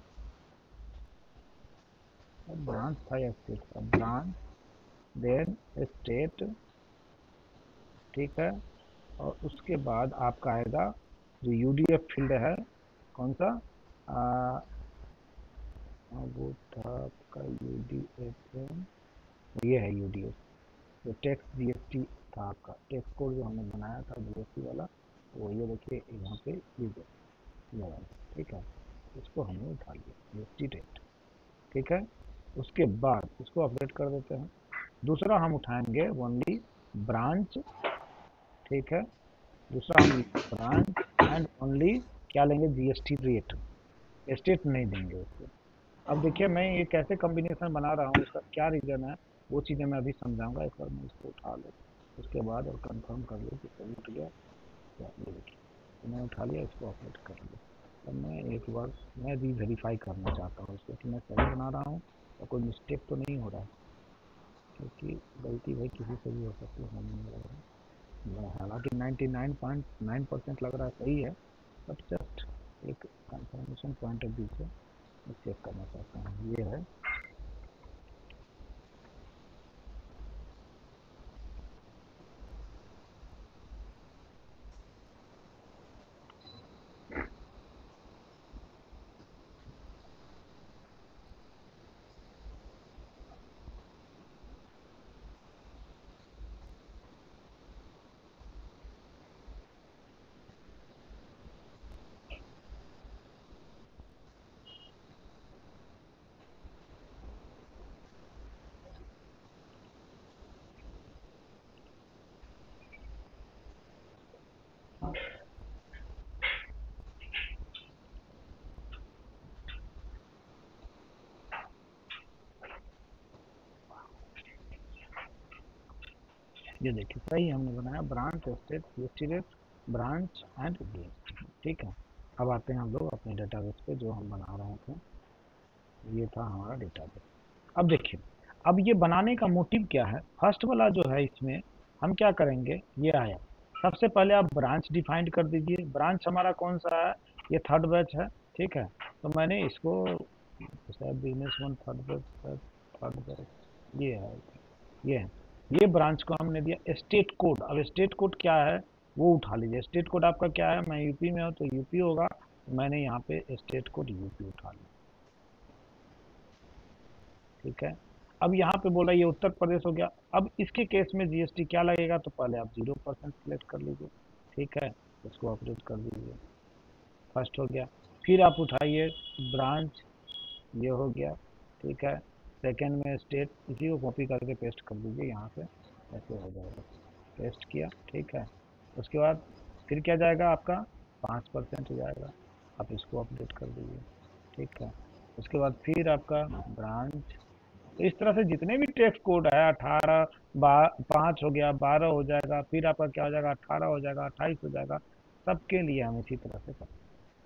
ब्रांच था या स्टेट था, ब्रांच देन स्टेट, ठीक है। और उसके बाद आपका आएगा जो UDF फील्ड है, कौन सा, वो था आपका UDF, ये है UDF, जो टैक्स GST था आपका, टैक्स कोड जो हमने बनाया था GST वाला, वो ये देखिए यहाँ पे ये वाला, ठीक है। इसको हमने उठा लिया GST रेट, ठीक है। उसके बाद इसको अपडेट कर देते हैं। दूसरा हम उठाएंगे ओनली ब्रांच, ठीक है। दूसरा हम ब्रांच एंड ओनली क्या लेंगे, GST रेट, स्टेट नहीं देंगे उसको। अब देखिए मैं ये कैसे कॉम्बिनेशन बना रहा हूँ, इसका क्या रीज़न है, वो चीज़ें मैं अभी समझाऊंगा। एक बार मैं इसको उठा लूँ, उसके बाद और कंफर्म कर लूँ कि सही उठ गया। ये देखिए तो मैं उठा लिया, इसको अपडेट कर लिया। अब मैं एक बार मैं भी वेरीफाई करना चाहता हूँ इसको कि मैं सही बना रहा हूँ और कोई मिस्टेक तो नहीं हो रहा है, क्योंकि गलती भाई किसी से भी हो सकती है, हमें नहीं लग रहा है। हालांकि 99.9% लग रहा है सही है, बट जस्ट एक कंफर्मेशन पॉइंट ऑफ व्यू से मैं चेक करना चाहता हूँ। ये है, ये देखिए सही हमने बनाया, branch state GST rate, branch and GST, ठीक है। अब आते हैं हम लोग अपने डेटाबेस पे जो हम बना रहे थे, ये था हमारा डेटाबेस। अब देखिए, अब ये बनाने का मोटिव क्या है, फर्स्ट वाला जो है इसमें हम क्या करेंगे, ये आया। सबसे पहले आप ब्रांच डिफाइंड कर दीजिए, ब्रांच हमारा कौन सा है, ये थर्ड बैच है, ठीक है। तो मैंने इसको शायद बिजनेस वन थर्ड ये है, ये है, ये ब्रांच को हमने दिया स्टेट कोड। अब स्टेट कोड क्या है वो उठा लीजिए। स्टेट कोड आपका क्या है, मैं यूपी में हूँ तो यूपी होगा, मैंने यहाँ पे स्टेट कोड यूपी उठा लिया। ठीक है। अब यहाँ पे बोला ये उत्तर प्रदेश हो गया। अब इसके केस में जीएसटी क्या लगेगा, तो पहले आप 0% सिलेक्ट कर लीजिए। ठीक है, इसको अपडेट कर दीजिए, फर्स्ट हो गया। फिर आप उठाइए ब्रांच, ये हो गया। ठीक है, सेकंड में स्टेट, इसी को कॉपी करके पेस्ट कर दीजिए यहाँ पे, ऐसे हो जाएगा। पेस्ट किया, ठीक है। उसके बाद फिर क्या जाएगा आपका 5% हो जाएगा, आप इसको अपडेट कर दीजिए। ठीक है, उसके बाद फिर आपका ब्रांच। तो इस तरह से जितने भी टैक्स कोड है 18 5 हो गया, 12 हो जाएगा, फिर आपका क्या हो जाएगा 18 हो जाएगा, 28 हो जाएगा, सबके लिए हम इसी तरह से करते हैं।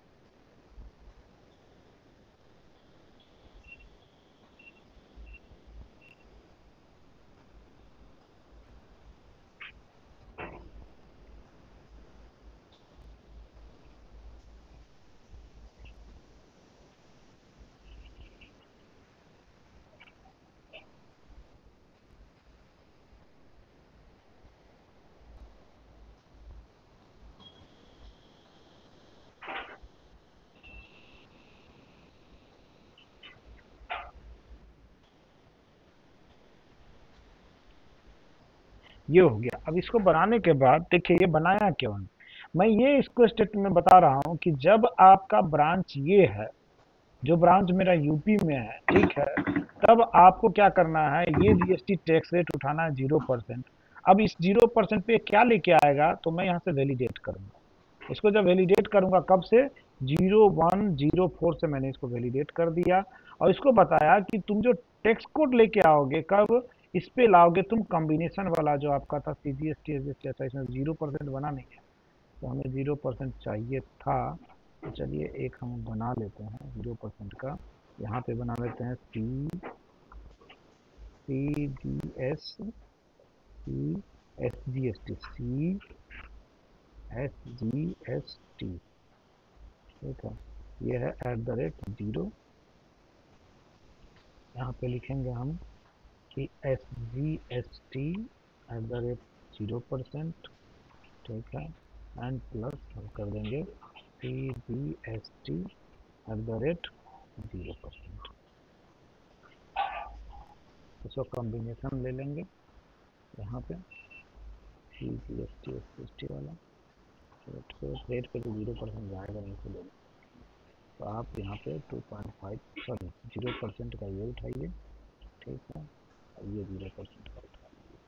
ये हो गया। अब इसको बनाने के बाद देखिए ये बनाया क्यों है, मैं ये इसको स्टेट में बता रहा हूँ कि जब आपका ब्रांच ये है, जो ब्रांच मेरा यूपी में है, ठीक है, तब आपको क्या करना है, ये जीएसटी टैक्स रेट उठाना है 0%। अब इस 0% पे क्या लेके आएगा, तो मैं यहाँ से वैलिडेट करूंगा। इसको जब वैलिडेट करूंगा कब से, 0104 से मैंने इसको वैलिडेट कर दिया, और इसको बताया कि तुम जो टैक्स कोड लेके आओगे कब इस पे लाओगे, तुम कॉम्बिनेशन वाला जो आपका था सीजीएसटी एसजीएसटी, अच्छा इसमें 0% बना नहीं है, तो हमें 0% चाहिए था। तो चलिए एक हम बना लेते हैं 0% का, यहाँ पे बना लेते हैं C G S C S G S T, C S G S T. ठीक है, ये है @0, यहाँ पे लिखेंगे हम कि एस जी एस टी @0%। ठीक है, एंड प्लस हम कर देंगे सी जी एस टी @0%। इसको कॉम्बिनेशन ले लेंगे यहाँ पे, सी जी एस टी वाला रेट पे तो 0% जाएगा नहीं, तो देना। तो आप यहाँ पे 2.5 सॉरी 0% का ये उठाइए। ठीक है, और ये 0% का उठाइए,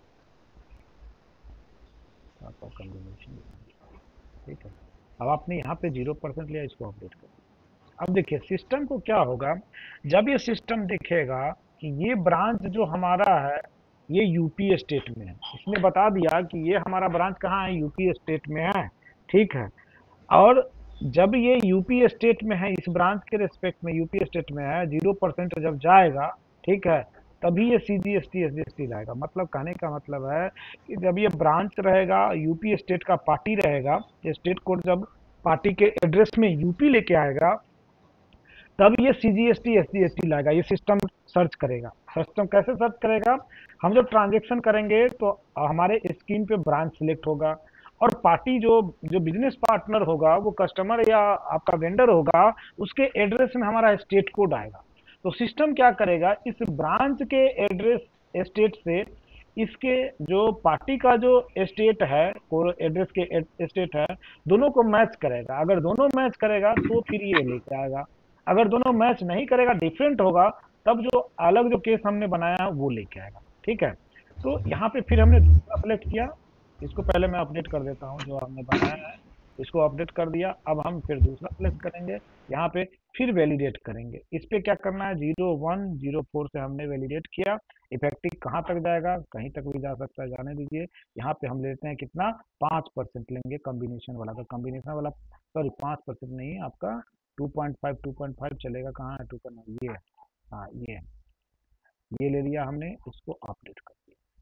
तो आपका कॉम्बिनेशन। ठीक है, अब आपने यहाँ पे 0% लिया, इसको अपडेट कर। अब देखिए सिस्टम को क्या होगा, जब ये सिस्टम देखेगा कि ये ब्रांच जो हमारा है ये यूपी स्टेट में है, इसने बता दिया कि ये हमारा ब्रांच कहाँ है, यूपी स्टेट में है। ठीक है, और जब ये यूपी स्टेट में है, इस ब्रांच के रेस्पेक्ट में यूपी स्टेट में है, 0% जब जाएगा, ठीक है, तभी ये सीजीएसटी एसजीएसटी लाएगा। मतलब कहने का मतलब है कि जब ये ब्रांच रहेगा, यूपी स्टेट का पार्टी रहेगा, स्टेट कोड जब पार्टी के एड्रेस में यूपी लेके आएगा, तब ये सीजीएसटी एसजीएसटी लाएगा। ये सिस्टम सर्च करेगा। सिस्टम कैसे सर्च करेगा, हम जब ट्रांजेक्शन करेंगे तो हमारे स्क्रीन पे ब्रांच सिलेक्ट होगा, और पार्टी जो जो बिजनेस पार्टनर होगा, वो कस्टमर या आपका वेंडर होगा, उसके एड्रेस में हमारा स्टेट कोड आएगा। तो सिस्टम क्या करेगा, इस ब्रांच के एड्रेस स्टेट से इसके जो पार्टी का जो स्टेट है, एड्रेस के स्टेट है, दोनों को मैच करेगा। अगर दोनों मैच करेगा तो फिर ये लेके आएगा, अगर दोनों मैच नहीं करेगा, डिफरेंट होगा, तब जो अलग जो केस हमने बनाया वो लेके आएगा। ठीक है, तो यहाँ पे फिर हमने दूसरा सेलेक्ट किया, इसको पहले मैं अपडेट कर देता हूँ, जो हमने बनाया है इसको अपडेट कर दिया। अब हम फिर दूसरा सेलेक्ट करेंगे, यहाँ पे फिर वैलिडेट करेंगे। इस पे क्या करना है, 0104 से हमने वैलिडेट किया। इफेक्टिव कहाँ तक जाएगा, कहीं तक भी जा सकता है, जाने दीजिए। यहाँ पे हम लेते हैं कितना, 5% लेंगे कॉम्बिनेशन वाला। तो कॉम्बिनेशन वाला सॉरी 5% नहीं, आपका 2.5 चलेगा। कहाँ है 2.5, ये है, हाँ ये है, ये ले लिया हमने, इसको अपडेट कर दिया।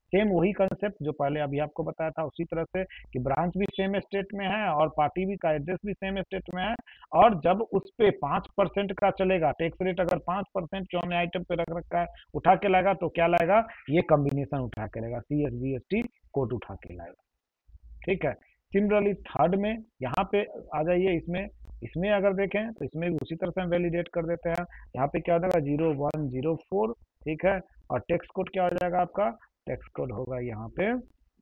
सेम वही कंसेप्ट जो पहले अभी आपको बताया था, उसी तरह से कि ब्रांच भी सेम स्टेट में है और पार्टी भी का एड्रेस भी सेम स्टेट में है, और जब उस पे 5% का चलेगा टैक्स रेट, अगर 5% जो हमने आइटम पे रख रखा है उठा के लाएगा तो क्या लाएगा, ये कॉम्बिनेशन उठा के लाएगा, CSGST कोड उठा के लाएगा। ठीक है। सिमिलरली थर्ड में यहाँ पे आ जाइए, इसमें इसमें अगर देखें तो इसमें भी उसी तरह से हम वैलिडेट कर देते हैं। यहाँ पे क्या हो जाएगा 0104, ठीक है, और टैक्स कोड क्या हो जाएगा आपका, टैक्स कोड होगा यहाँ पे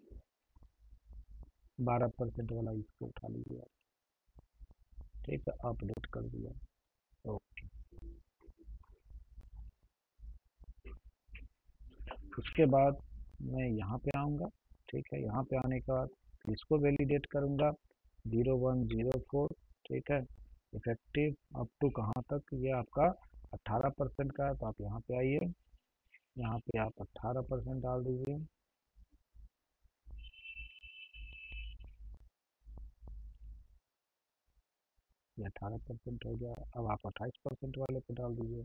12% वाला, इसको उठा लीजिए, ठीक है, अपडेट कर दिया। ओके, उसके बाद मैं यहाँ पे आऊँगा, ठीक है, यहाँ पे आने के बाद इसको वैलिडेट करूँगा 0104, ठीक है, इफेक्टिव अप टू कहाँ तक, ये आपका 18% का है, तो आप यहाँ पे आइए, यहाँ पे आप 18% डाल दीजिए, ये 18% हो गया। अब आप 28% वाले पे डाल दीजिए।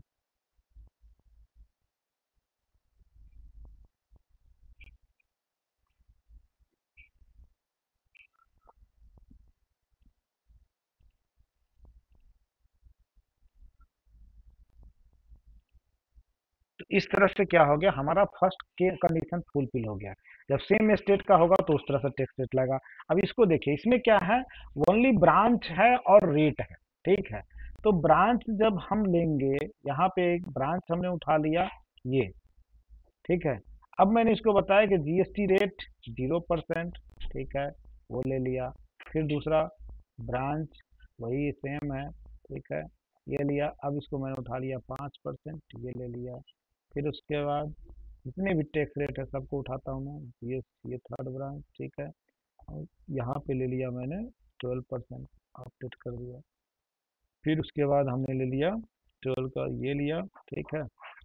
तो इस तरह से क्या हो गया, हमारा फर्स्ट के कंडीशन फुलफिल हो गया। जब सेम स्टेट का होगा तो उस तरह से टैक्स रेट लगेगा। अब इसको देखिए, इसमें क्या है, ओनली ब्रांच है और रेट है, ठीक है। तो ब्रांच जब हम लेंगे, यहाँ पे एक ब्रांच हमने उठा लिया ये, ठीक है। अब मैंने इसको बताया कि GST रेट 0%, ठीक है, वो ले लिया। फिर दूसरा ब्रांच वही सेम है, ठीक है, ये लिया। अब इसको मैंने उठा लिया 5%, ये ले लिया। फिर उसके बाद जितने भी टैक्स रेट है सबको उठाता हूँ मैं, ये थर्ड ब्रांच, ठीक है, और यहाँ पे ले लिया मैंने 12%, अपडेट कर दिया। फिर उसके बाद हमने ले लिया 12 का, ये लिया, ठीक है,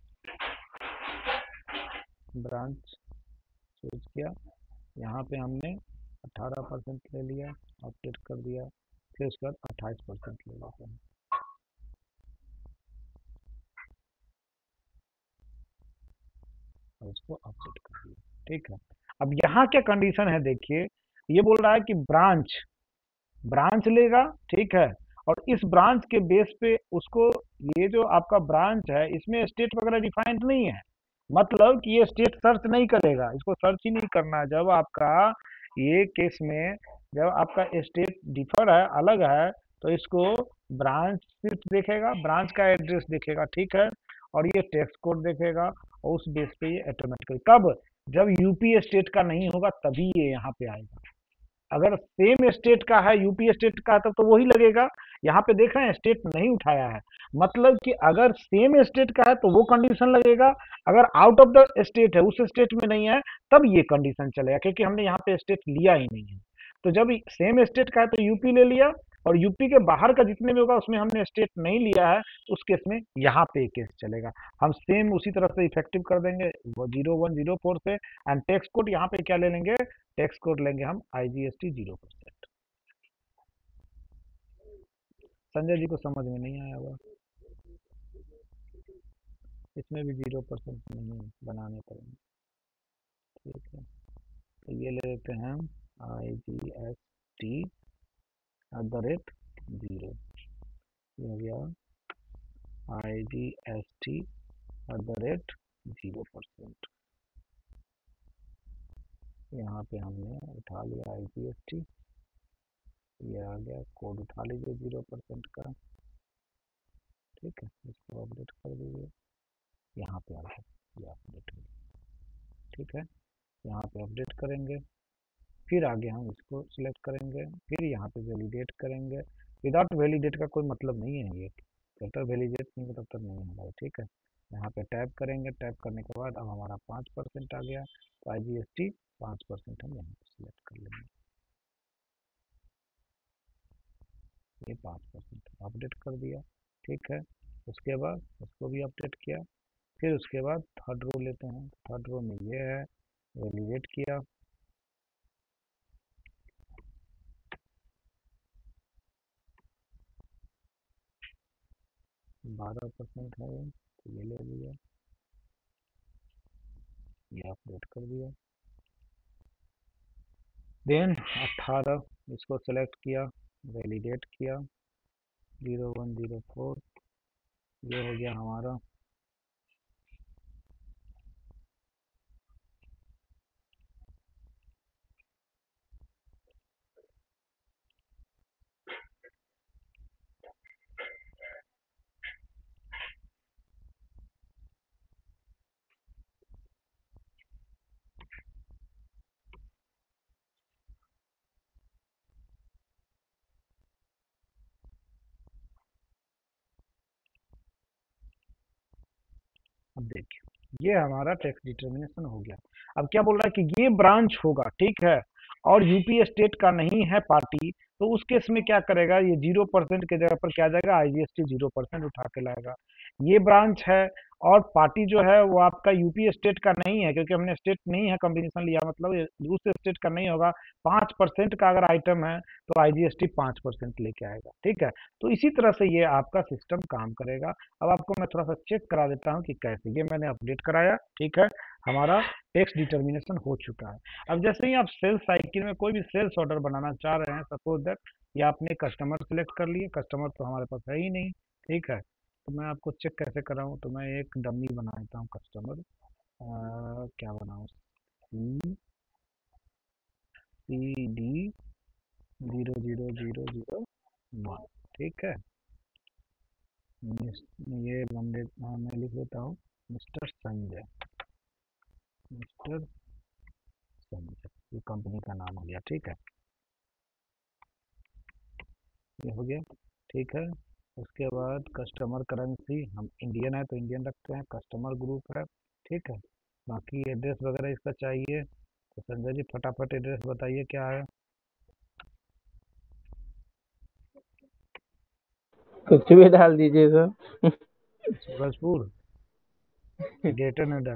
ब्रांच चूज किया, यहाँ पे हमने 18% ले लिया, अपडेट कर दिया। फिर उसके बाद 28% ले लेते हैं, और इसको अपडेट कर दिया, ठीक है। अब यहाँ क्या कंडीशन है देखिए, ये बोल रहा है कि ब्रांच ब्रांच लेगा, ठीक है, और इस ब्रांच के बेस पे उसको, ये जो आपका ब्रांच है इसमें स्टेट वगैरह डिफाइंड नहीं है, मतलब कि ये स्टेट सर्च नहीं करेगा, इसको सर्च ही नहीं करना है। जब आपका ये केस में जब आपका स्टेट डिफर है, अलग है, तो इसको ब्रांच सिर्फ देखेगा, ब्रांच का एड्रेस देखेगा, ठीक है, और ये टैक्स कोड देखेगा, और उस बेस पे ये ऑटोमेटिकली, कब, जब यूपी स्टेट का नहीं होगा तभी ये यहाँ पे आएगा। अगर सेम स्टेट का है, यूपी स्टेट का है, तब तो वही लगेगा। यहाँ पे देख रहे हैं स्टेट नहीं उठाया है, मतलब कि अगर सेम स्टेट का है तो वो कंडीशन लगेगा, अगर आउट ऑफ द स्टेट है, उस स्टेट में नहीं है, तब ये कंडीशन चलेगा, क्योंकि हमने यहाँ पे स्टेट लिया ही नहीं है। तो जब सेम स्टेट का है तो यूपी ले लिया, और यूपी के बाहर का जितने भी होगा उसमें हमने स्टेट नहीं लिया है, उस केस में यहाँ पे केस चलेगा। हम सेम उसी तरह से इफेक्टिव कर देंगे 0104 से, एंड टैक्स कोड यहाँ पे क्या ले लेंगे, टैक्स कोड लेंगे हम IGST 0%। संजय जी को समझ में नहीं आया होगा, इसमें भी 0% नहीं बनाने पड़ेंगे, ठीक है। तो ये ले लेते हैं IGST @0, ये हो गया IGST @0%। यहाँ पे हमने उठा लिया IGST, ये आ गया, कोड उठा लीजिए 0% का, ठीक है, इसको अपडेट कर दीजिए, यहाँ पे आ गया, ये अपडेट हो गया, ठीक है। यहाँ पे अपडेट करेंगे, फिर आगे हम इसको सिलेक्ट करेंगे, फिर यहाँ पे वैलिडेट करेंगे। विदाउट वैलिडेट का कोई मतलब नहीं है, ये जब तक वैलिडेट नहीं होता तब तक नहीं होगा, ठीक है। यहाँ पे टैप करेंगे, टैप करने के बाद अब हमारा 5% आ गया, तो IGST 5% हम यहाँ पे सिलेक्ट कर लेंगे, ये 5% अपडेट कर दिया, ठीक है। उसके बाद उसको भी अपडेट किया। फिर उसके बाद थर्ड रो लेते हैं, थर्ड रो में ये है, वैलिडेट किया, 12% है ये, तो ये ले लिया, ये अपडेट कर दिया, देन 18 इसको सेलेक्ट किया, वैलिडेट किया, 0104 ये हो गया हमारा। अब देखिए ये हमारा टैक्स डिटर्मिनेशन हो गया। अब क्या बोल रहा है कि ये ब्रांच होगा, ठीक है, और यूपी स्टेट का नहीं है पार्टी, तो उस केस में क्या करेगा, ये 0% के जगह पर क्या आ जाएगा, आईजीएसटी 0% उठा के लाएगा। ये ब्रांच है और पार्टी जो है वो आपका यूपी स्टेट का नहीं है, क्योंकि हमने स्टेट नहीं है कॉम्बिनेशन लिया, मतलब उस स्टेट का नहीं होगा। 5% का अगर आइटम है तो आईजीएसटी 5% लेके आएगा, ठीक है। तो इसी तरह से ये आपका सिस्टम काम करेगा। अब आपको मैं थोड़ा सा चेक करा देता हूँ कि कैसे। ये मैंने अपडेट कराया, ठीक है, हमारा टैक्स डिटर्मिनेशन हो चुका है। अब जैसे ही आप सेल्स साइकिल में कोई भी सेल्स ऑर्डर बनाना चाह रहे हैं, सपोज दैट या आपने कस्टमर सेलेक्ट कर लिए, कस्टमर तो हमारे पास है ही नहीं, ठीक है, तो मैं आपको चेक कैसे कराऊँ, तो मैं एक डमी बना देता हूँ कस्टमर। क्या बनाऊँ, CD 00001, ठीक है। ये बंदे मैं लिख देता हूँ मिस्टर संजय, मिस्टर संजय, ये कंपनी का नाम हो गया, ठीक है, ये हो गया, ठीक है। उसके बाद कस्टमर करेंसी, हम इंडियन है तो इंडियन रखते हैं, कस्टमर ग्रुप है, ठीक है। बाकी एड्रेस वगैरह इसका चाहिए, तो संजय जी फटाफट एड्रेस बताइए क्या है। कुछ भी डाल दीजिए sir. Surajpur, greater Noida,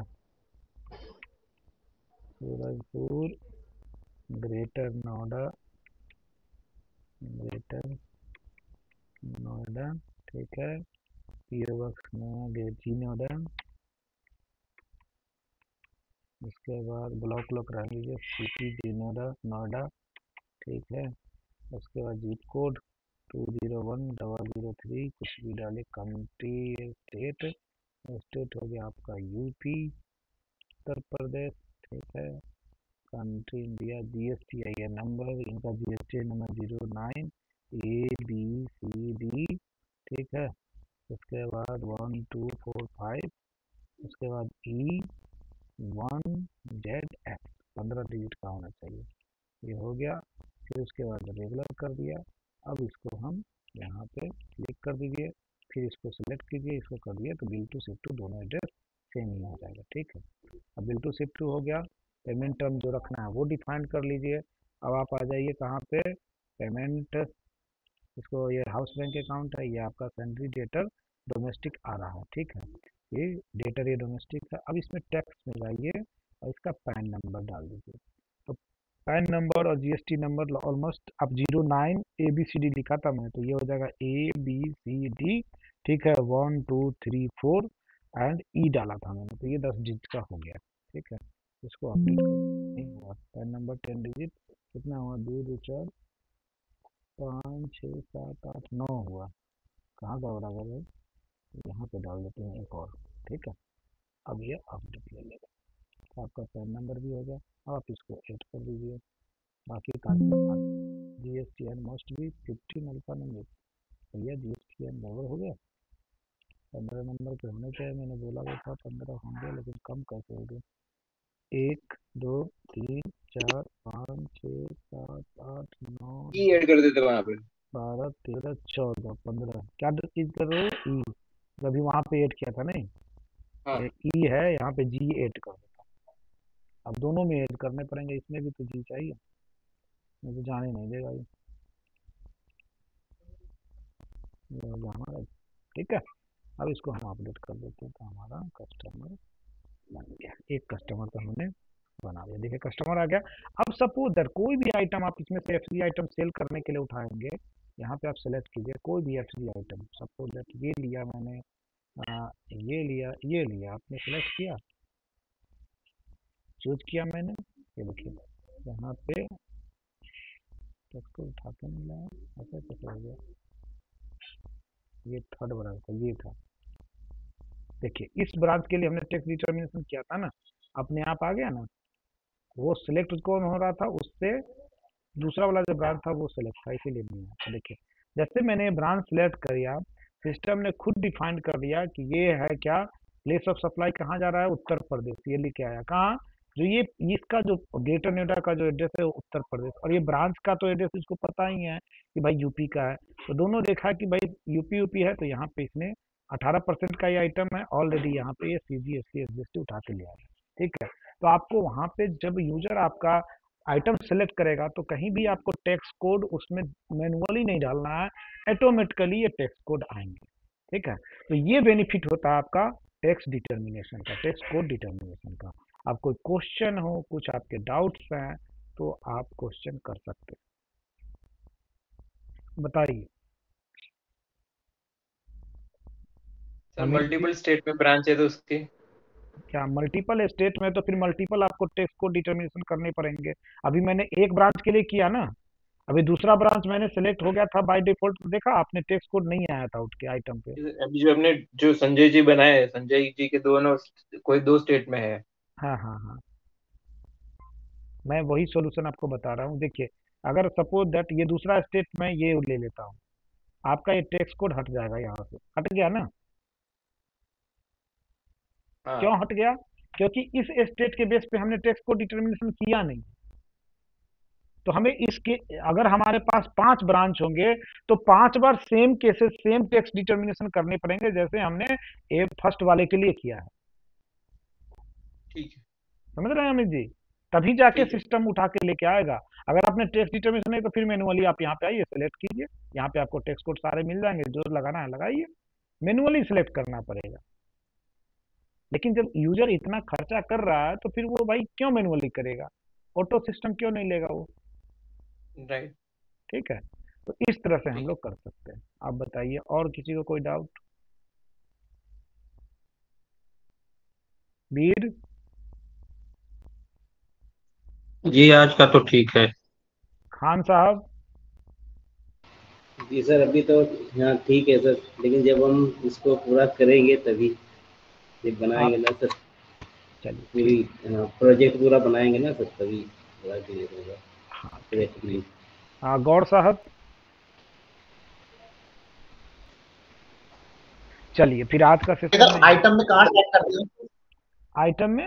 Surajpur, greater Noida, greater Noida, ठीक है। पीओ बॉक्स में जी नोएडा, उसके बाद ब्लॉक लोग रह लीजिए सिटी जी नोएडा, नोएडा, ठीक है। उसके बाद जीप कोड 201003, कुछ भी डाले। कंट्री स्टेट, स्टेट हो गया आपका यूपी, उत्तर प्रदेश, ठीक है। Country India, GST I number, इनका जीएसटी नंबर 09 ABCD, ठीक है। उसके बाद 1245, उसके बाद E1ZX 15 डिजिट का होना चाहिए, ये हो गया। फिर उसके बाद रेगुलर कर दिया। अब इसको हम यहाँ पे क्लिक कर दीजिए, फिर इसको सिलेक्ट कीजिए, इसको कर दिए तो बिल टू शिफ्ट टू दोनों एड्रेस सेम ही हो जाएगा, ठीक है। अब बिल टू शिफ्ट टू हो गया। पेमेंट टर्म जो रखना है वो डिफाइन कर लीजिए। अब आप आ जाइए कहाँ पे, पेमेंट, इसको ये हाउस बैंक अकाउंट है, ये आपका सैलरी डेटर डोमेस्टिक आ रहा है, ठीक है। ये डेटर ये डोमेस्टिक है। अब इसमें टैक्स में जाइए और इसका पैन नंबर डाल दीजिए। तो पैन नंबर और जीएसटी नंबर ऑलमोस्ट अब 09 ABCD लिखा था मैं, तो ये हो जाएगा ABCD, ठीक है, 1234 एंड ई डाला था मैंने, तो ये 10 डिजिट का हो गया, ठीक है। इसको अपडेट नहीं हुआ। पैन नंबर 10 डिजिट कितना हुआ, 2 2 4 5 6 7 8 9 हुआ। कहाँ का बराबर है, यहाँ पे डाल देते हैं एक और, ठीक है। अब ये अपडेट ले लेगा, तो आपका पैन नंबर भी हो गया। अब आप इसको ऐड कर दीजिए। बाकी काम GSTN मस्ट भी 15 अल्फा नंबर, भैया GSTN बराबर हो गया। 15 नंबर पे होने चाहिए, मैंने बोला भी था 15 होंगे, लेकिन कम कैसे हो गए। 1 2 3 4 5 6 7 8 9 ई ऐड कर देते वहां पे। 12 13 14 15, क्या चीज कर रहे हो, ई, अभी वहां पे ऐड किया था नहीं, हाँ ई है, यहाँ पे जी ऐड कर देता। अब दोनों में ऐड करने पड़ेंगे, इसमें भी तो जी चाहिए, मुझे जाने नहीं देगा ये हो गया हमारा, ठीक है। अब इसको हम अपडेट कर देते हैं, तो हमारा कस्टमर बन गया। एक कस्टमर तो हमने बना दिया, देखिए कस्टमर आ गया। अब सपोज दैट कोई भी आइटम आप इसमें से एफसी आइटम सेल करने के लिए उठाएंगे, यहाँ पे आप सेलेक्ट कीजिए कोई भी एफसी आइटम, सपोज दैट ये लिया मैंने, ये लिया आपने सेलेक्ट किया, चूज किया मैंने, ये देखिए यहाँ पे टैक्स कोड उठा के नहीं लाया, ऐसा कैसे हो गया? ये थर्ड ब्रांच था, ये था। देखिए इस ब्रांच के लिए हमने टैक्स डिटर्मिनेशन किया था ना, अपने आप आ गया ना, वो सिलेक्ट कौन हो रहा था, उससे दूसरा वाला जो ब्रांच था वो सिलेक्ट था, इसीलिए नहीं आया। देखिए जैसे मैंने ब्रांच सिलेक्ट किया, सिस्टम ने खुद डिफाइन कर दिया कि ये है क्या, प्लेस ऑफ सप्लाई कहाँ जा रहा है, उत्तर प्रदेश, ये लिखे आया कहाँ, जो ये इसका जो ग्रेटर नोएडा का जो एड्रेस है वो उत्तर प्रदेश, और ये ब्रांच का तो एड्रेस इसको पता ही है कि भाई यूपी का है, तो दोनों देखा कि भाई यूपी है, तो यहाँ पे इसने 18% का ये आइटम है ऑलरेडी, यहाँ पे ये CGST SGST उठा के लिया है। ठीक है, तो आपको वहाँ पे जब यूजर आपका आइटम सेलेक्ट करेगा तो कहीं भी आपको टैक्स कोड उसमें मैनुअली नहीं डालना है, ऑटोमेटिकली ये टैक्स कोड आएंगे। ठीक है, तो ये बेनिफिट होता है आपका टैक्स डिटर्मिनेशन का, टैक्स कोड डिटर्मिनेशन का। आप कोई क्वेश्चन हो, कुछ आपके डाउट्स हैं तो आप क्वेश्चन कर सकते हैं, बताइए। सर मल्टीपल स्टेट में ब्रांच है तो उसके क्या मल्टीपल स्टेट में, तो फिर मल्टीपल आपको टैक्स कोड डिटर्मिनेशन करने पड़ेंगे। अभी मैंने एक ब्रांच के लिए किया ना, अभी दूसरा ब्रांच मैंने सेलेक्ट हो गया था बाय डिफॉल्ट, तो देखा आपने टैक्स कोड नहीं आया था उठ के आइटम पे। अभी जो हमने जो संजय जी बनाए हैं, संजय जी के दोनों कोई 2 स्टेट में है। हाँ हाँ हाँ, मैं वही सॉल्यूशन आपको बता रहा हूँ। देखिए अगर सपोज दैट ये दूसरा स्टेट में ये ले लेता हूँ, आपका ये टैक्स कोड हट जाएगा, यहाँ से हट गया ना। हाँ क्यों हट गया? क्योंकि इस स्टेट के बेस पे हमने टैक्स कोड डिटर्मिनेशन किया नहीं, तो हमें इसके, अगर हमारे पास 5 ब्रांच होंगे तो 5 बार same cases same tax determination करने पड़ेंगे, जैसे हमने ए फर्स्ट वाले के लिए किया है। ठीक है, समझ रहे हैं अमित जी? तभी जाके ठीक है। सिस्टम उठा के लेके आएगा। अगर आपने टैक्स डिटर्मिनेशन नहीं तो फिर मैनुअली आप यहाँ पे आइए, सेलेक्ट कीजिए, यहाँ पे आपको टैक्स कोड सारे मिल जाएंगे, जो लगाना है लगाइए, मैनुअली सिलेक्ट करना पड़ेगा। लेकिन जब यूजर इतना खर्चा कर रहा है तो फिर वो भाई क्यों मैनुअली करेगा, ऑटो सिस्टम क्यों नहीं लेगा वो। राइट, ठीक है, तो इस तरह से हम ठीक। लोग कर सकते हैं। आप बताइए और किसी को कोई डाउट? वीर? जी आज का तो ठीक है। खान साहब? जी सर अभी तो हाँ ठीक है सर, लेकिन जब हम इसको पूरा करेंगे तभी, जब बनाएंगे आप ना सर, चलिए पूरी ठीक, प्रोजेक्ट पूरा बनाएंगे ना सर, तभी थोड़ा क्लियर होगा हाँ ठीक प्रोजेक्ट में। हाँ, गौर साहब? चलिए फिर आज का सेशन इधर में आइटम में कहाँ सेट करते हैं? आइटम में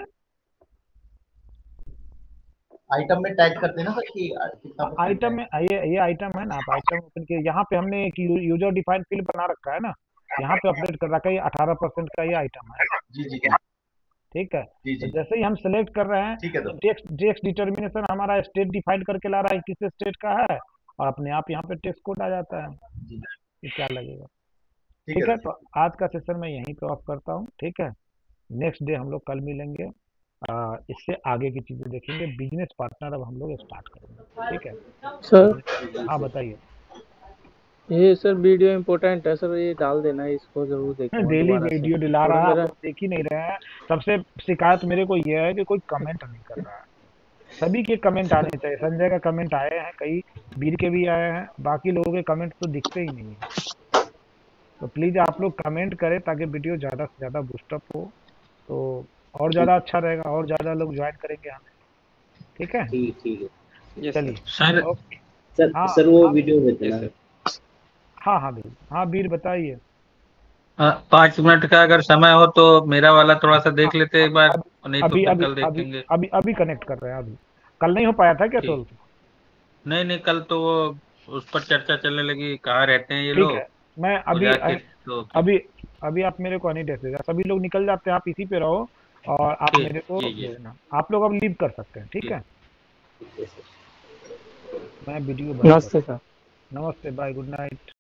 आइटम में टैग करते हैं ना सर कि कितना परसेंट आइटम है। में ये आइटम है ना, आप आइटम ओपन किए, यहाँ पे हमने एक यूजर डिफाइंड फील्ड बना रखा है ना, यहाँ पे अपडेट कर रखा है, ये 18% का ये आइटम है। जी जी ठीक है, जी तो जी, जैसे ही हम सेलेक्ट कर रहे हैं ठीक है तो सर। टैक्स डिटर्मिनेशन हमारा स्टेट डिफाइन करके ला रहा है किस स्टेट का है, और अपने आप यहाँ पे टैक्स कोड आ जाता है जी कि क्या लगेगा। ठीक ठीक है है, सर। तो आज का सेशन मैं यहीं पे ऑफ करता हूँ। ठीक है, नेक्स्ट डे हम लोग कल मिलेंगे, इससे आगे की चीजें देखेंगे, बिजनेस पार्टनर अब हम लोग स्टार्ट करेंगे। ठीक है, सर हाँ बताइए। ये सर वीडियो इम्पोर्टेंट है सर, ये डाल देना, इसको जरूर देखूंगा डेली दोबारा से। वीडियो दिला थोड़ा रहा है, आप मेरा लोग देख ही नहीं रहे हैं। सबसे शिकायत मेरे को यह है कि कोई कमेंट नहीं कर रहा है। सभी के कमेंट आने चाहिए, संजय का कमेंट आए हैं कई, वीर के भी आए हैं, बाकी लोगों के कमेंट तो दिखते ही नहीं है। तो प्लीज आप लोग कमेंट करें ताकि वीडियो ज्यादा से ज्यादा बूस्टअप हो, तो और ज्यादा अच्छा रहेगा, और ज्यादा लोग ज्वाइन करेंगे हमें। ठीक है, ठीक है यस सर। चलिए सर ओके। सर, हाँ सर वो हाँ वीडियो भेज यस देना। सर। हाँ हाँ वीर, हाँ वीर बताइए। 5 मिनट का अगर समय हो तो मेरा वाला थोड़ा सा हाँ, देख लेते एक बार, नहीं तो अभी फिर अभी कल अभी देखेंगे। अभी अभी कनेक्ट कर रहे हैं अभी। कल नहीं हो पाया था क्या ठीक। सोल्व? नहीं नहीं, कल तो वो उस पर चर्चा चलने लगी, कहाँ रहते हैं ये ठीक है, लोग, मैं वो अभी जाके तो फिर। अभी अभी आप मेरे को नहीं दे देगा, सभी लोग निकल जाते हैं, आप इसी पे रहो और आप ठीक, मेरे को जी दे जी, देना। आप लोग अब लीव कर सकते हैं। ठीक ठीक। है, ठीक है सर। मैं वीडियो बंद कर। नमस्ते सर। नमस्ते, बाय, गुड नाइट।